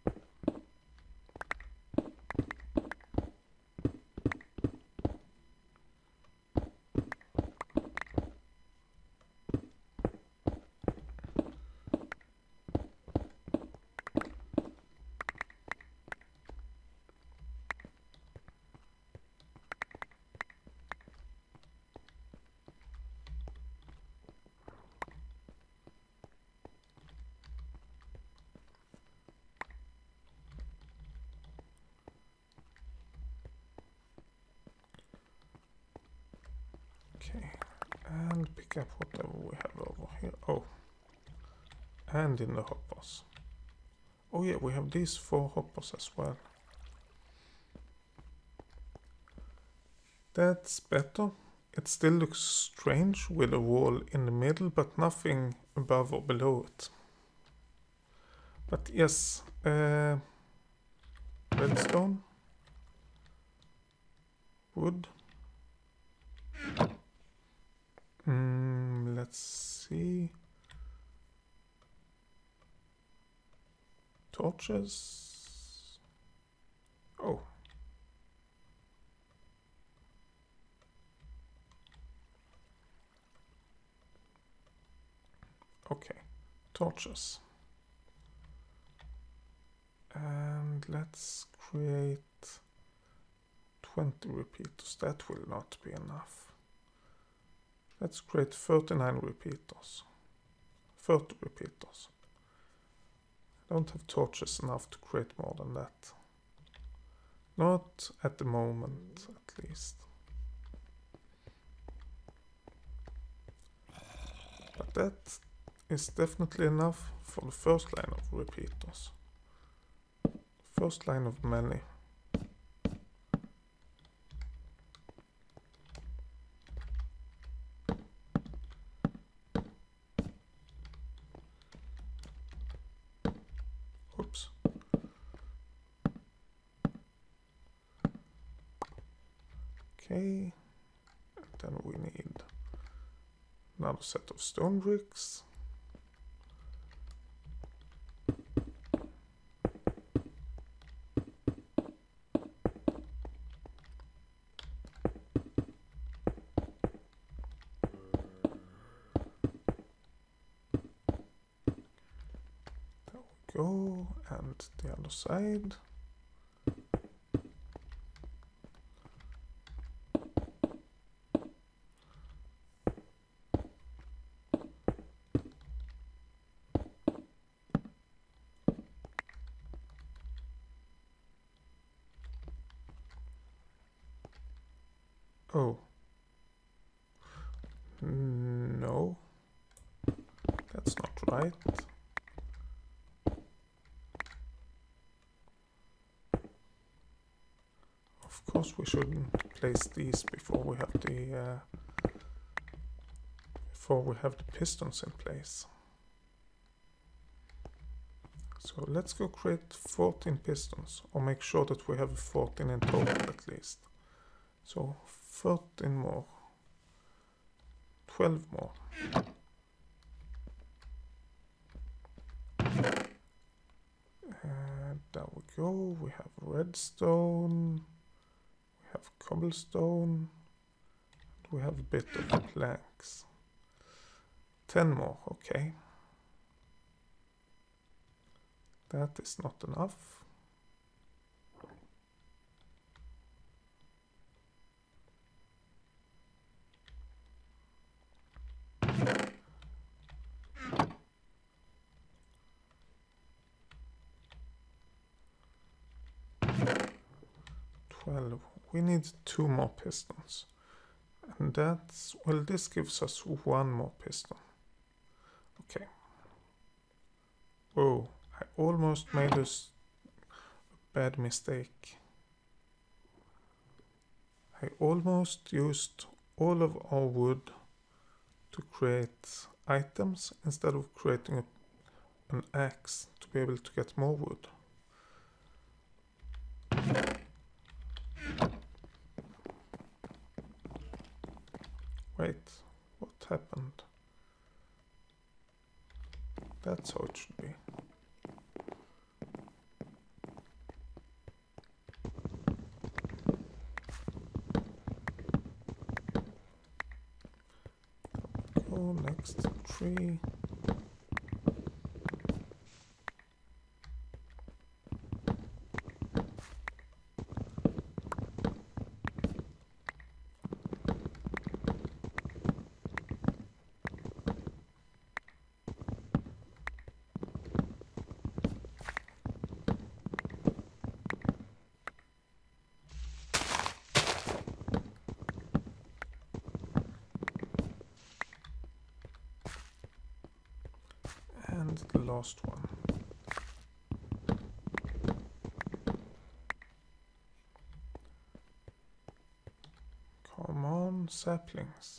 Okay, and pick up whatever we have over here. Oh, and in the hoppers. Oh yeah, we have these four hoppers as well. That's better. It still looks strange with a wall in the middle, but nothing above or below it. But yes, uh, redstone, wood. Mm, let's see. Torches. Oh. Okay, torches. And let's create twenty repeaters. That will not be enough. Let's create thirty-nine repeaters. thirty repeaters. I don't have torches enough to create more than that. Not at the moment, at least. But that is definitely enough for the first line of repeaters. First line of many. Oops. Okay, and then we need another set of stone bricks. There we go, and the other side. Oh. No. That's not right. Of course we shouldn't place these before we have the uh, before we have the pistons in place. So let's go create fourteen pistons, or make sure that we have fourteen in total at least. So thirteen more, twelve more. And there we go, we have redstone, we have cobblestone, and we have a bit of planks. ten more, okay. That is not enough. Well, we need two more pistons. And that's, well, this gives us one more piston. Okay. Whoa, I almost made a bad mistake. I almost used all of our wood to create items instead of creating a, an axe to be able to get more wood. Wait, what happened? That's how it should be. Go next tree. And the last one. Come on, saplings.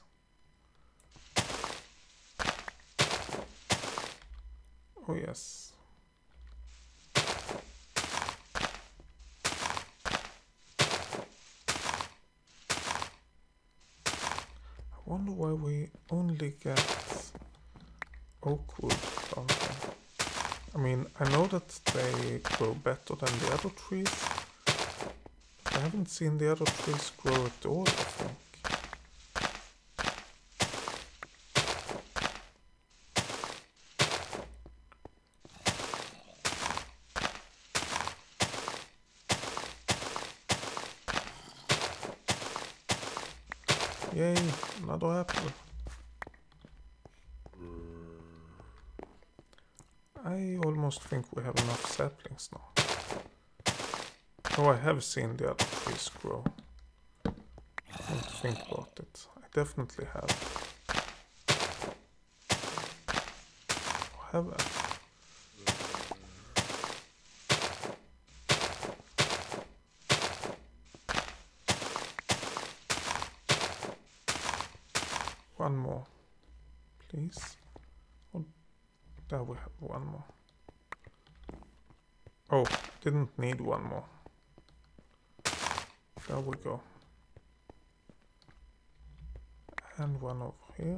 Oh yes. I wonder why we only get oak wood down here. I mean, I know that they grow better than the other trees, but I haven't seen the other trees grow at all, I think. Yay, another apple. I almost think we have enough saplings now. Oh, I have seen the other trees grow. I don't think about it. I definitely have. Oh, have I? One more, please. Oh, there we have one more. Oh, didn't need one more. There we go. And one over here.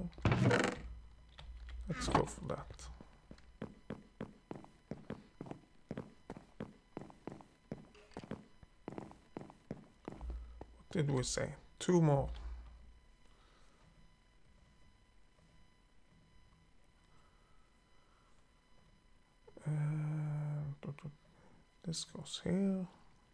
Let's go for that. What did we say? Two more. This goes here.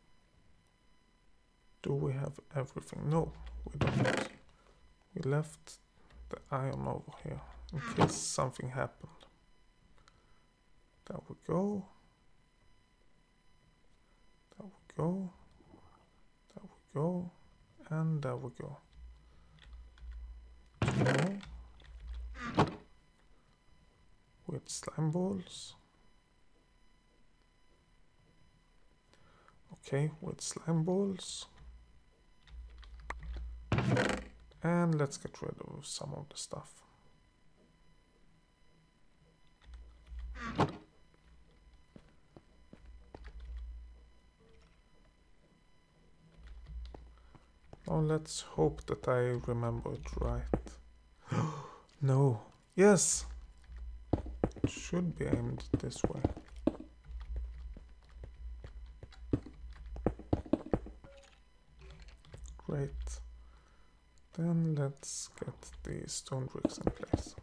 Do we have everything? No, we don't. We left the iron over here in case something happened. There we go. There we go. There we go. And there we go. Two more. With slime balls. Okay, with slime balls. And let's get rid of some of the stuff. Now let's hope that I remember it right. No. Yes! It should be aimed this way. Great. Then let's get the stone bricks in place.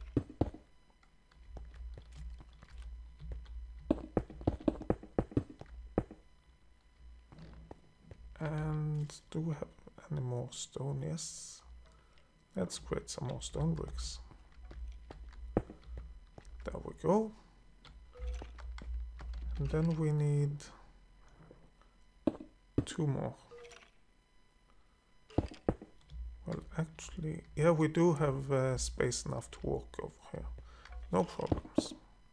And do we have any more stone? Yes. Let's create some more stone bricks. There we go. And then we need two more. actually, yeah, we do have uh, space enough to walk over here. No problems.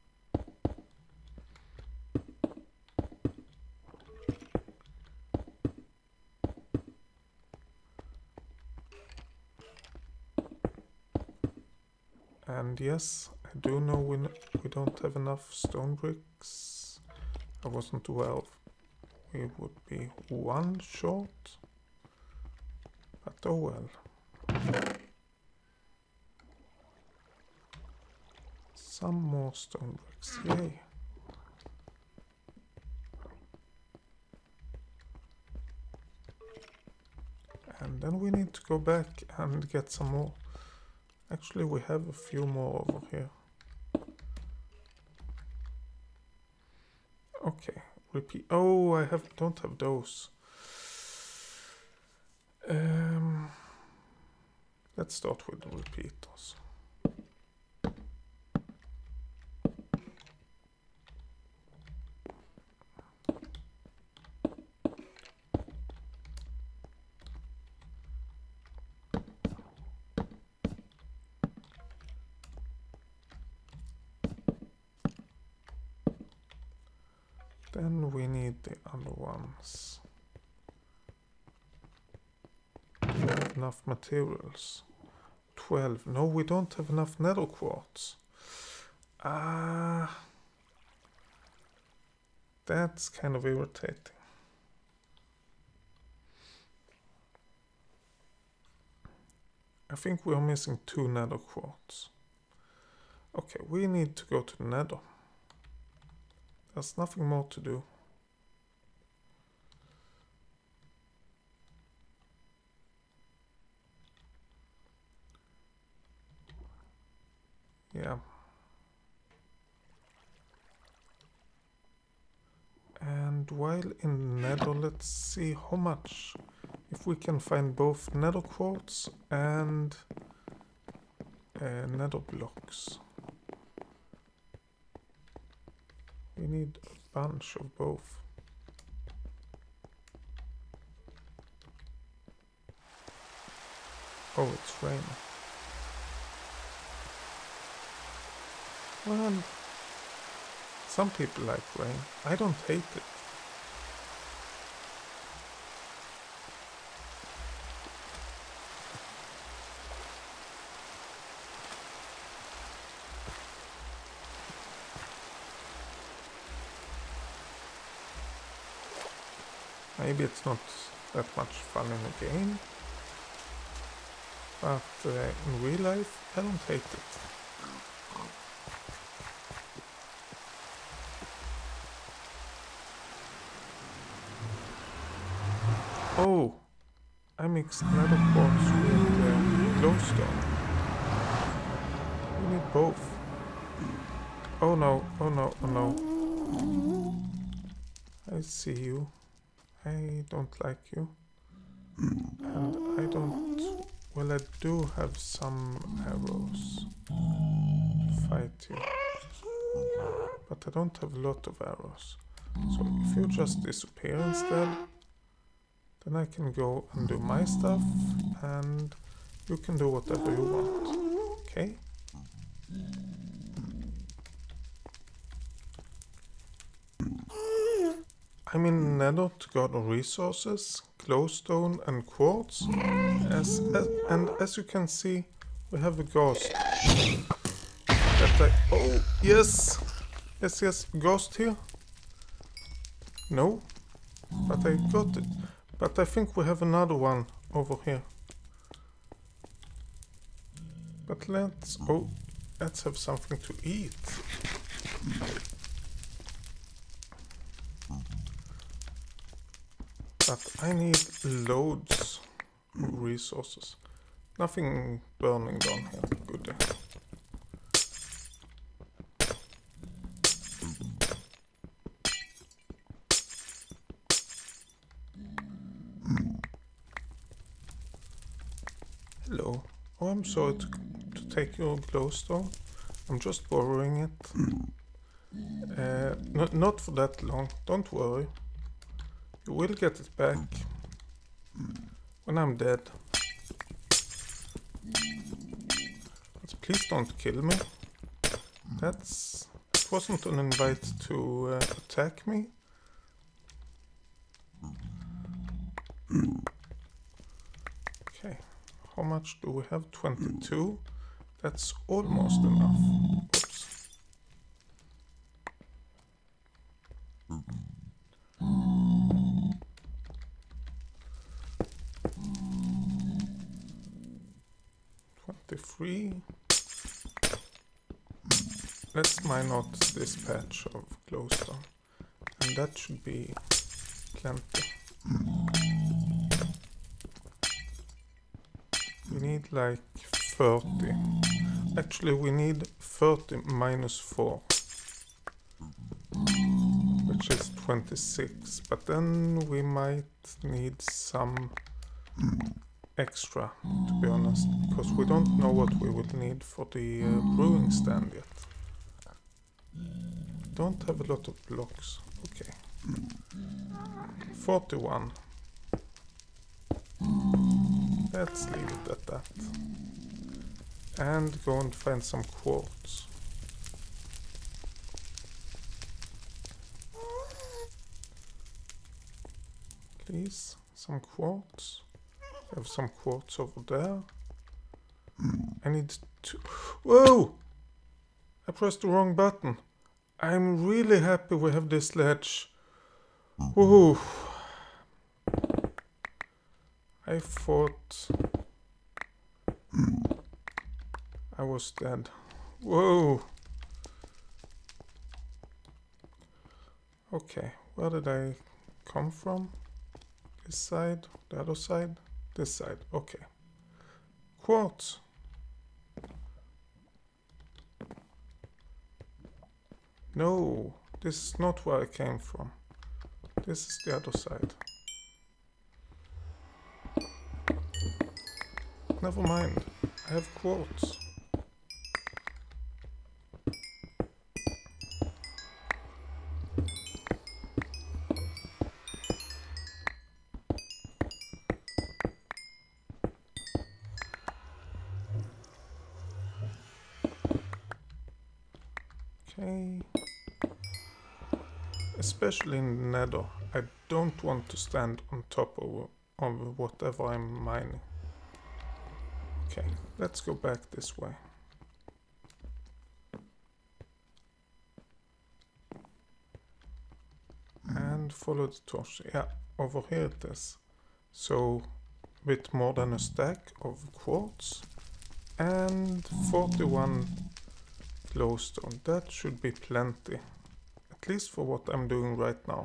And yes, I do know we, n we don't have enough stone bricks. I wasn't aware of. We would be one short. But oh well. Some more stone bricks, yay. And then we need to go back and get some more. Actually, we have a few more over here. Okay, repeat. Oh, I have don't have those. Um, let's start with the repeaters. Then we need the other ones. Do we have enough materials? twelve. No, we don't have enough nether quartz. Ah, uh, that's kind of irritating. I think we are missing two nether quartz. Okay, we need to go to the nether. There's nothing more to do. Yeah. And while in nether, let's see how much. If we can find both nether quartz and uh, nether blocks. We need a bunch of both. Oh, it's raining. Well, some people like rain. I don't hate it. Maybe it's not that much fun in a game, but uh, in real life, I don't hate it. Oh, I mixed nether quartz with uh, glowstone. We need both. Oh no, oh no, oh no. I see you. I don't like you. And I don't... Well, I do have some arrows to fight you. But I don't have a lot of arrows. So if you just disappear instead, then I can go and do my stuff, and you can do whatever you want. Okay? I'm in nether to gather resources, glowstone and quartz. As, as, and as you can see, we have a ghost. That I, oh, yes! Yes, yes, ghost here. No, but I got it. But I think we have another one over here. But let's, oh, let's have something to eat. But I need loads of resources. Nothing burning down here. Good. Hello. Oh, I'm sorry to, to take your glowstone. I'm just borrowing it. Uh, not, not for that long. Don't worry. You will get it back when I'm dead. But please don't kill me. That's... It wasn't an invite to uh, attack me. Okay, how much do we have? twenty-two. That's almost enough. Oops. twenty-three. Let's mine out this patch of glowstone. And that should be plenty. We need like thirty. Actually, we need thirty minus four. Which is twenty-six. But then we might need some extra, to be honest. Because we don't know what we will need for the uh, brewing stand yet. Don't have a lot of blocks. Okay. forty-one. Let's leave it at that. And go and find some quartz. Please, some quartz. I have some quartz over there. I need to... Whoa! I pressed the wrong button. I'm really happy we have this ledge. Woohoo! I thought I was dead. Whoa! Okay, where did I come from? This side? The other side? This side, okay. Quartz! No, this is not where I came from. This is the other side. Never mind, I have quartz. Okay. Especially in the nether, I don't want to stand on top of, of whatever I'm mining. Okay, let's go back this way. And follow the torch. Yeah, over here it is. So, a bit more than a stack of quartz. And forty-one glowstone. That should be plenty. At least for what I'm doing right now.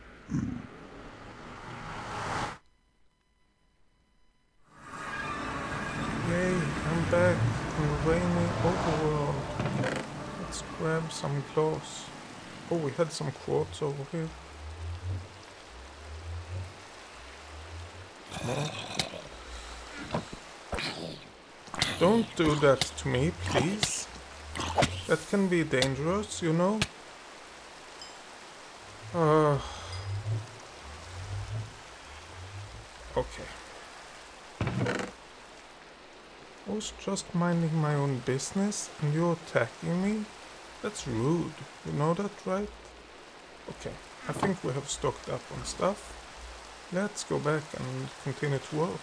Yay, I'm back in the rainy overworld. Let's grab some glass. Oh, we had some quartz over here. No. Don't do that to me, please. That can be dangerous, you know. Uh, okay. I was just minding my own business and you're attacking me? That's rude. You know that, right? Okay, I think we have stocked up on stuff. Let's go back and continue to work.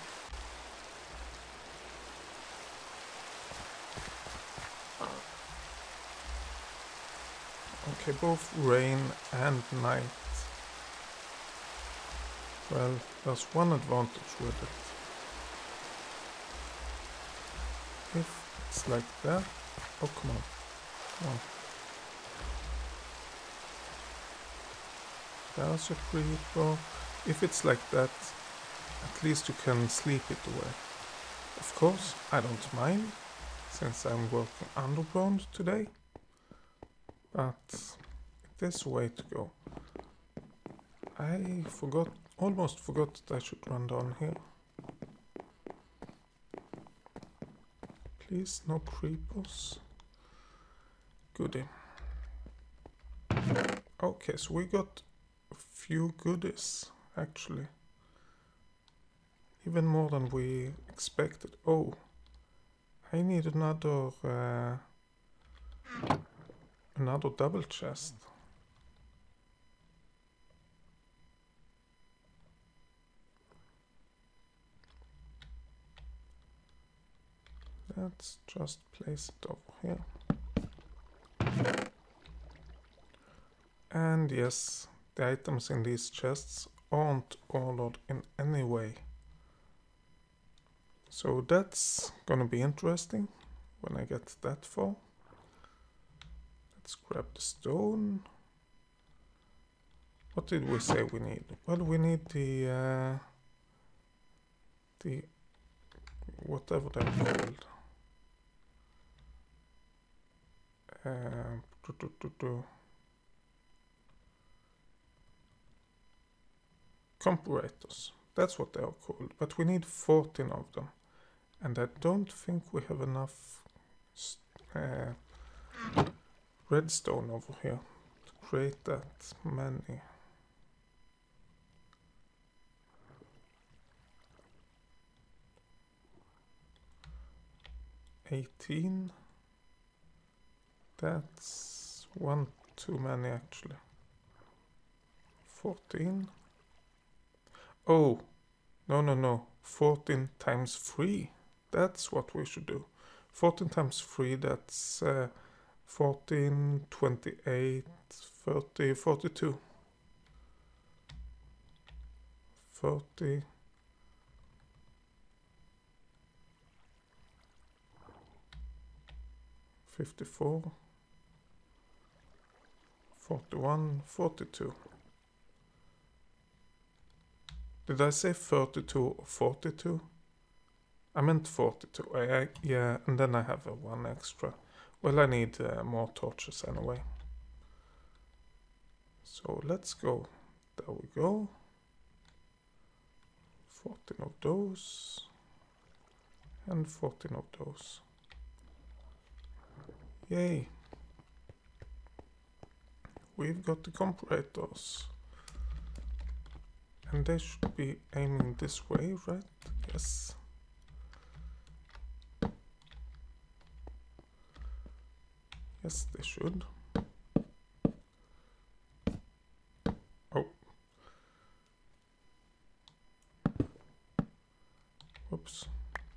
Okay, both rain and night. Well, there's one advantage with it. If it's like that... Oh, come on. Come on. There's a creeper. If it's like that, at least you can sleep it away. Of course, I don't mind, since I'm working underground today. But it is a way to go. I forgot, almost forgot that I should run down here. Please, no creepers. Goodie. Okay, so we got a few goodies, actually. Even more than we expected. Oh, I need another uh, another double chest. Let's just place it over here. And yes, the items in these chests aren't ordered in any way. So that's gonna be interesting when I get that far. Let's grab the stone. What did we say we need? Well, we need the uh, the whatever they're called. Uh, do, do, do, do. Comparators. That's what they are called. But we need fourteen of them, and I don't think we have enough uh, redstone over here to create that many. eighteen. That's one too many actually. fourteen. Oh, no, no, no. fourteen times three. That's what we should do. fourteen times three, that's uh, fourteen, twenty-eight, thirty, forty-two. thirty. fifty-four. forty-one, forty-two. Did I say thirty-two or forty-two? I meant forty-two. I, I, yeah, and then I have a one extra. Well, I need uh, more torches anyway. So let's go. There we go. fourteen of those. And fourteen of those. Yay. We've got the comparators. And they should be aiming this way, right? Yes. Yes, they should. Oh. Whoops.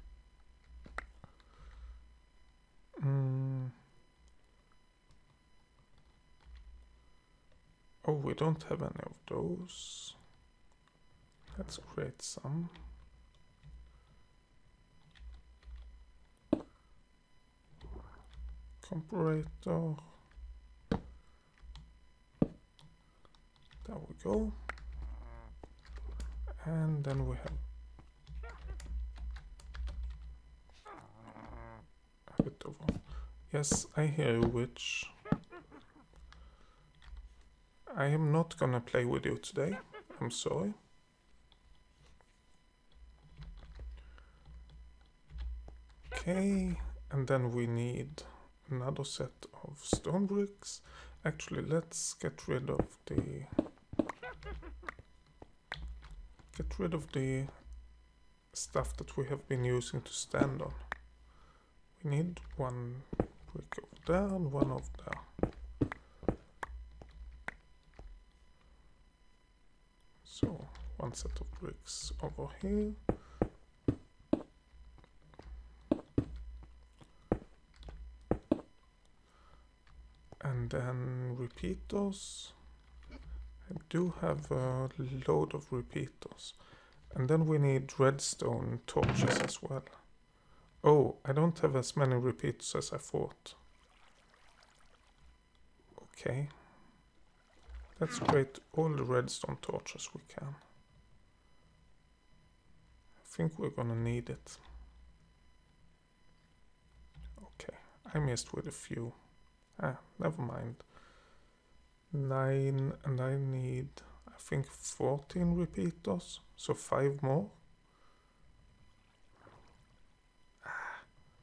Mm. Oh, we don't have any of those. Let's create some. Comparator. There we go. And then we have a bit of one. Yes, I hear you, witch. I am not gonna play with you today. I'm sorry. Okay, and then we need another set of stone bricks. Actually, let's get rid of the get rid of the stuff that we have been using to stand on. We need one brick over there and one over there. So one set of bricks over here. And then repeaters. I do have a load of repeaters. And then we need redstone torches as well. Oh, I don't have as many repeaters as I thought. Okay. Let's create all the redstone torches we can. I think we're gonna need it. Okay, I missed with a few. Ah, never mind. Nine, and I need, I think, fourteen repeaters, so five more. Ah.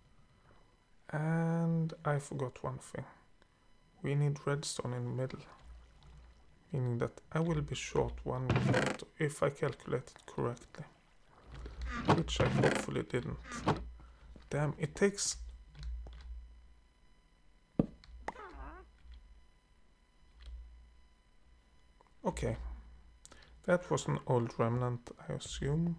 And I forgot one thing. We need redstone in the middle, meaning that I will be short one repeater if I calculated correctly, which I hopefully didn't. damn, it takes... Okay. That was an old remnant, I assume.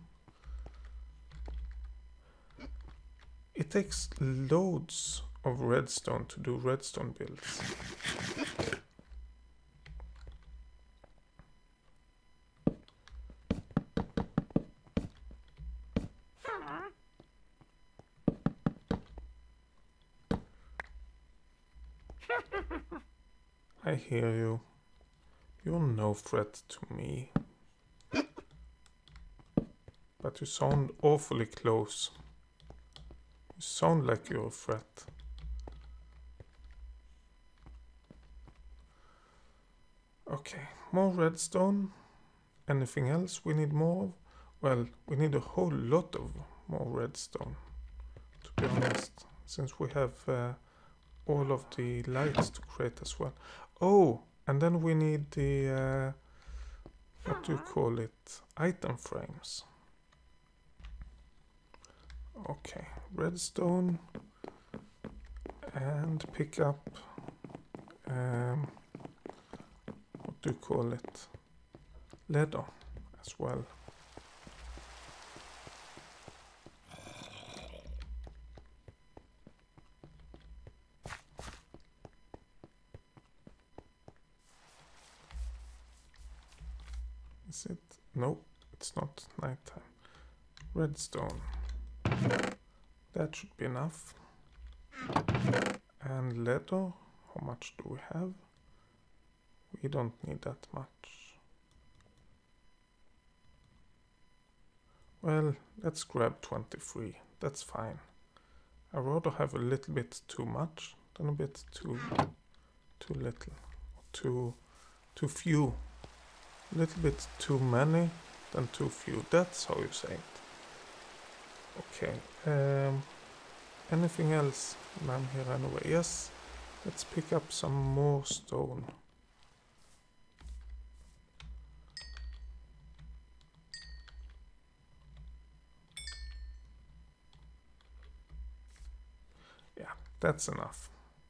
It takes loads of redstone to do redstone builds. I hear you. You're no threat to me. But you sound awfully close. You sound like you're a threat. Okay, more redstone. Anything else we need more of? Well, we need a whole lot of more redstone, to be honest, since we have uh, all of the lights to create as well. Oh, and then we need the, uh, what do you call it, item frames. Okay, redstone, and pick up, um, what do you call it, leather as well. Is it? No, it's not nighttime. Redstone. That should be enough. And leather. How much do we have? We don't need that much. Well, let's grab twenty-three. That's fine. I'd rather have a little bit too much than a bit too too little. Too too few. A little bit too many than too few. That's how you say it. Okay. Um, anything else? I'm here anyway. Yes. Let's pick up some more stone. Yeah, that's enough.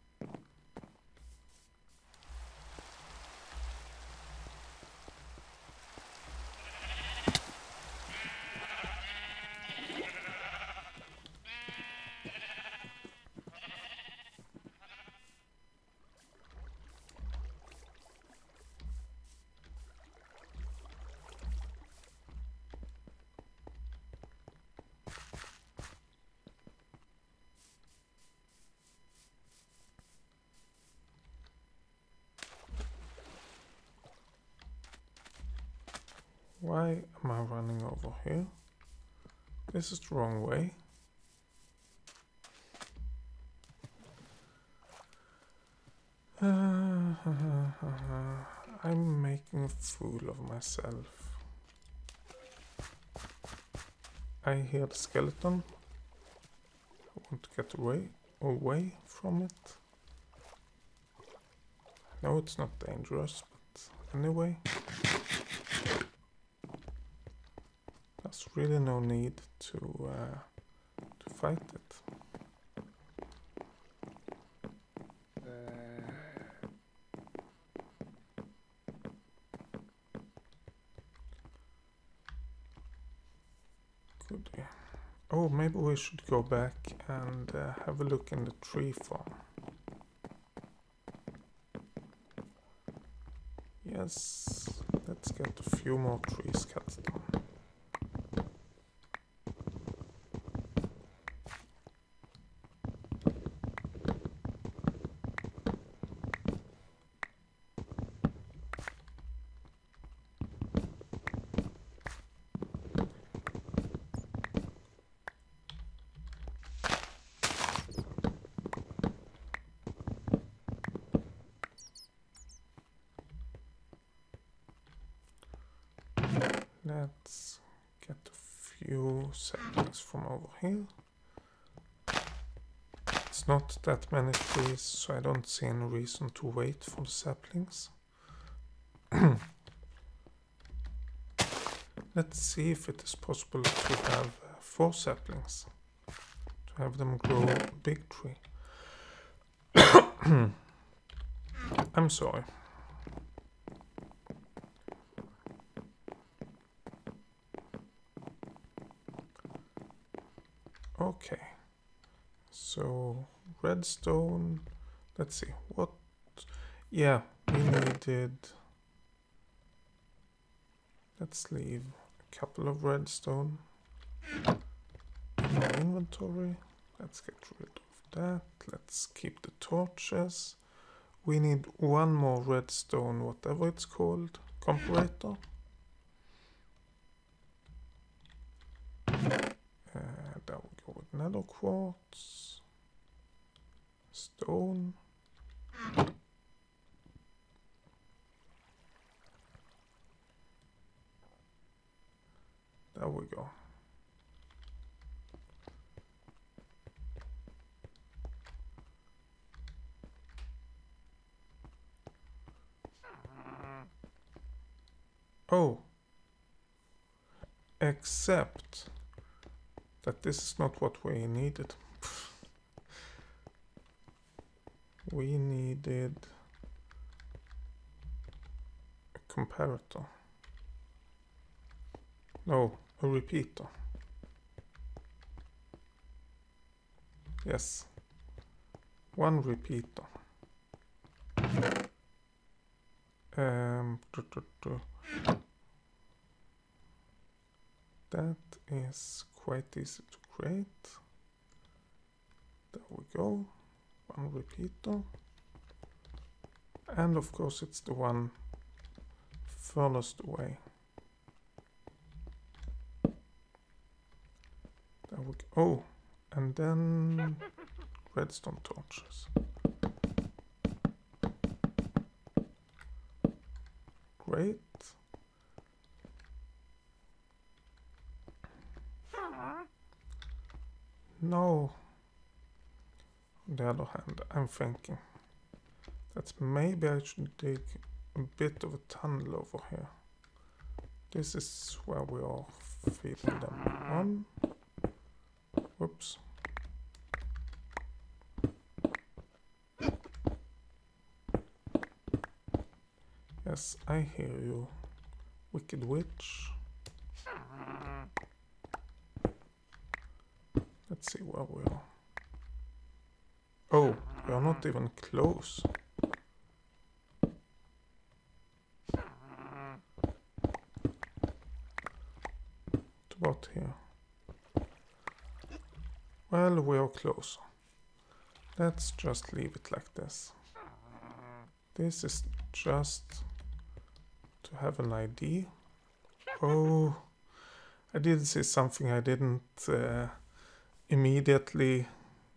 Why am I running over here? This is the wrong way. Uh, I'm making a fool of myself. I hear the skeleton. I want to get away, away from it. No, it's not dangerous, but anyway. There's really no need to uh, to fight it. Could we? Oh, maybe we should go back and uh, have a look in the tree farm. Yes, let's get a few more trees cut down. Let's get a few saplings from over here. It's not that many trees, so I don't see any reason to wait for the saplings. Let's see if it is possible to have uh, four saplings. To to have them grow a big tree. I'm sorry. Okay, so redstone, let's see, what, yeah, we needed, let's leave a couple of redstone in our inventory. Let's get rid of that. Let's keep the torches. We need one more redstone, whatever it's called, comparator. Uh, there we go with nether quartz, stone. There we go. Oh, except that this is not what we needed. We needed a comparator. No, a repeater. Yes, one repeater. Um, that is quite easy to create. There we go. One repeater. And of course it's the one furthest away. There we go. Oh, and then redstone torches. Great. No. On the other hand, I'm thinking that maybe I should dig a bit of a tunnel over here. This is where we are feeding them on. Whoops. Yes, I hear you, wicked witch. Let's see where we are. Oh, we are not even close. What about here? Well, we are closer. Let's just leave it like this. This is just to have an idea. Oh, I did see something I didn't uh, immediately...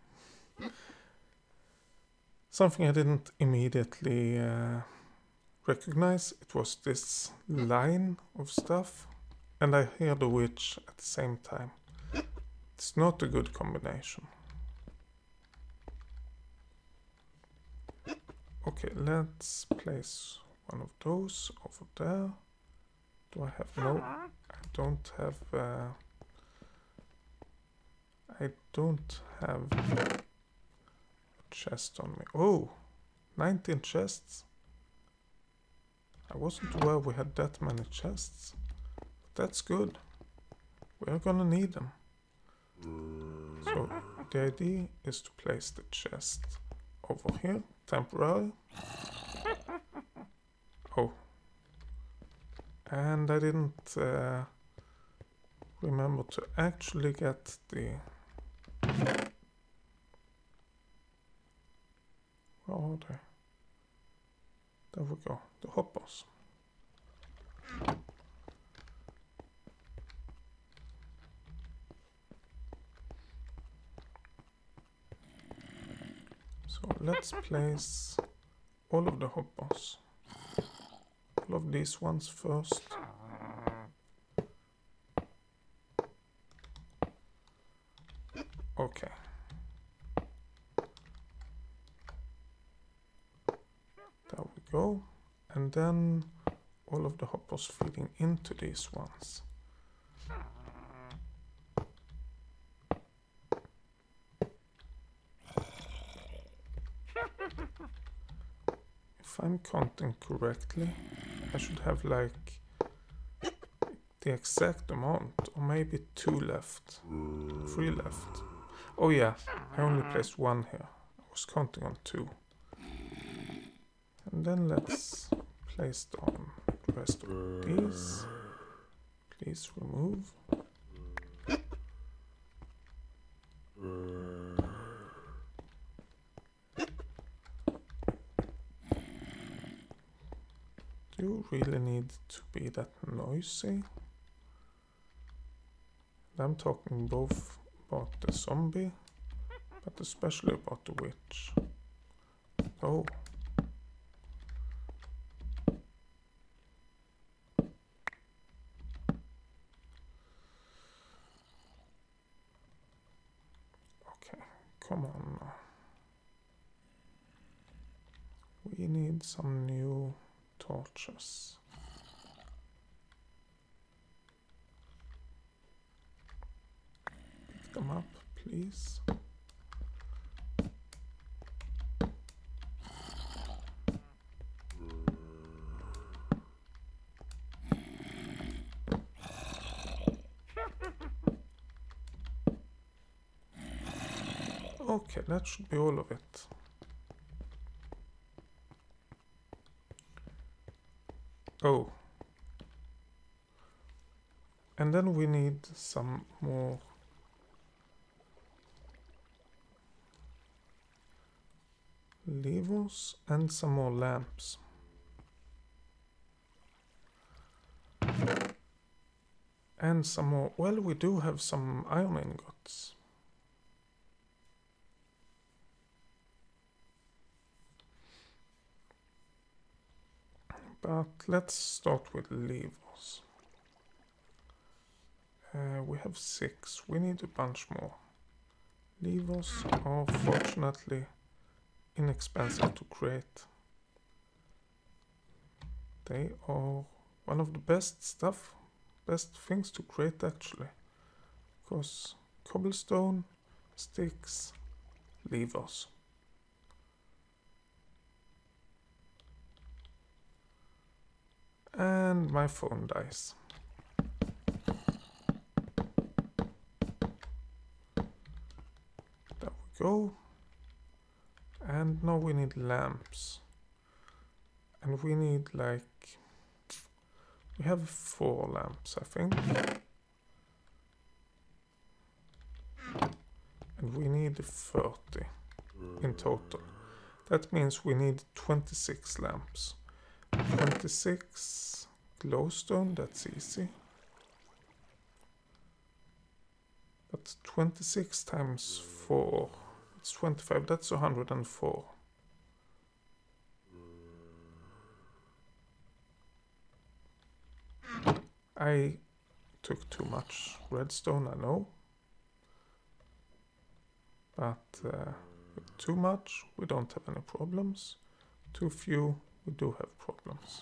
Something I didn't immediately uh, recognize. It was this line of stuff. And I hear the witch at the same time. It's not a good combination. Okay, let's place one of those over there. Do I have no? I don't have. Uh, I don't have a chest on me. Oh, nineteen chests. I wasn't aware we had that many chests. But that's good. We're gonna need them. So the idea is to place the chest over here, temporarily. Oh. And I didn't uh, remember to actually get the... Where are they? There we go, the hoppers. So let's place all of the hoppers. All of these ones first. Okay. There we go. And then all of the hoppers feeding into these ones. if I'm counting correctly, I should have like the exact amount, or maybe two left, three left. Oh yeah, I only placed one here. I was counting on two. And then let's place down the rest of these. Please remove. Do you really need to be that noisy? I'm talking both about the zombie, but especially about the witch. Oh. Okay, come on now. We need some new torches. Pick them up, please. Okay, that should be all of it. Oh. And then we need some more levers and some more lamps. And some more, well, we do have some iron ingots. But let's start with levers. Uh, we have six. We need a bunch more. Levers are fortunately inexpensive to create. They are one of the best stuff, best things to create actually. Because cobblestone, sticks, levers. And my phone dies. There we go. And now we need lamps. And we need like... We have four lamps, I think. And we need thirty in total. That means we need twenty-six lamps. twenty-six glowstone, that's easy. But twenty-six times four, it's twenty-five, that's one hundred and four. I took too much redstone, I know. But uh, with too much, we don't have any problems. Too few, we do have problems.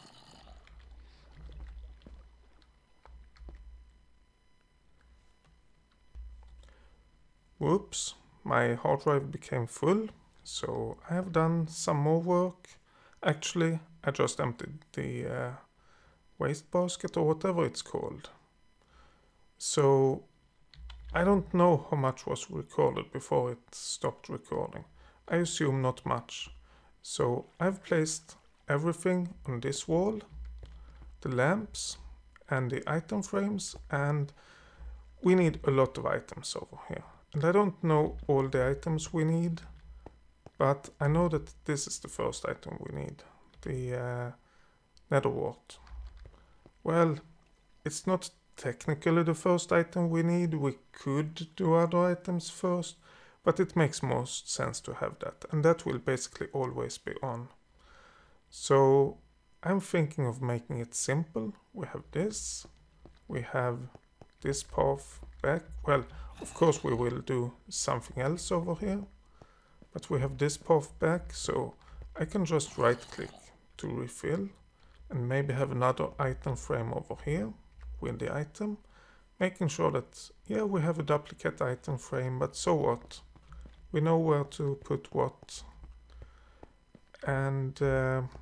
Whoops, my hard drive became full, so I have done some more work. Actually, I just emptied the uh, waste basket or whatever it's called. So I don't know how much was recorded before it stopped recording. I assume not much. So I've placed everything on this wall, the lamps and the item frames, and we need a lot of items over here. And I don't know all the items we need, but I know that this is the first item we need, the uh, nether wart. Well, it's not technically the first item we need. We could do other items first, but it makes most sense to have that, and that will basically always be on. So I'm thinking of making it simple. We have this, we have this path back. Well, of course we will do something else over here, but we have this path back, so I can just right click to refill and maybe have another item frame over here with the item, making sure that, yeah, we have a duplicate item frame, but so what? We know where to put what. And uh,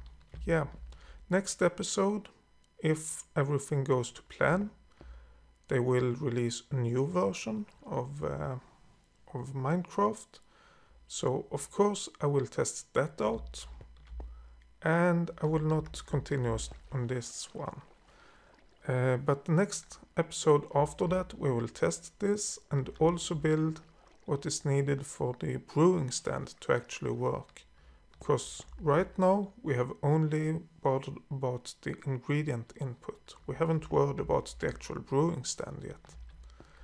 yeah, next episode, if everything goes to plan, they will release a new version of uh, of Minecraft. So of course I will test that out, and I will not continue on this one. Uh, but the next episode after that we will test this and also build what is needed for the brewing stand to actually work. Because right now we have only bothered about the ingredient input. We haven't worried about the actual brewing stand yet.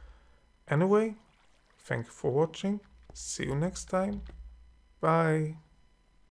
Anyway, thank you for watching. See you next time. Bye.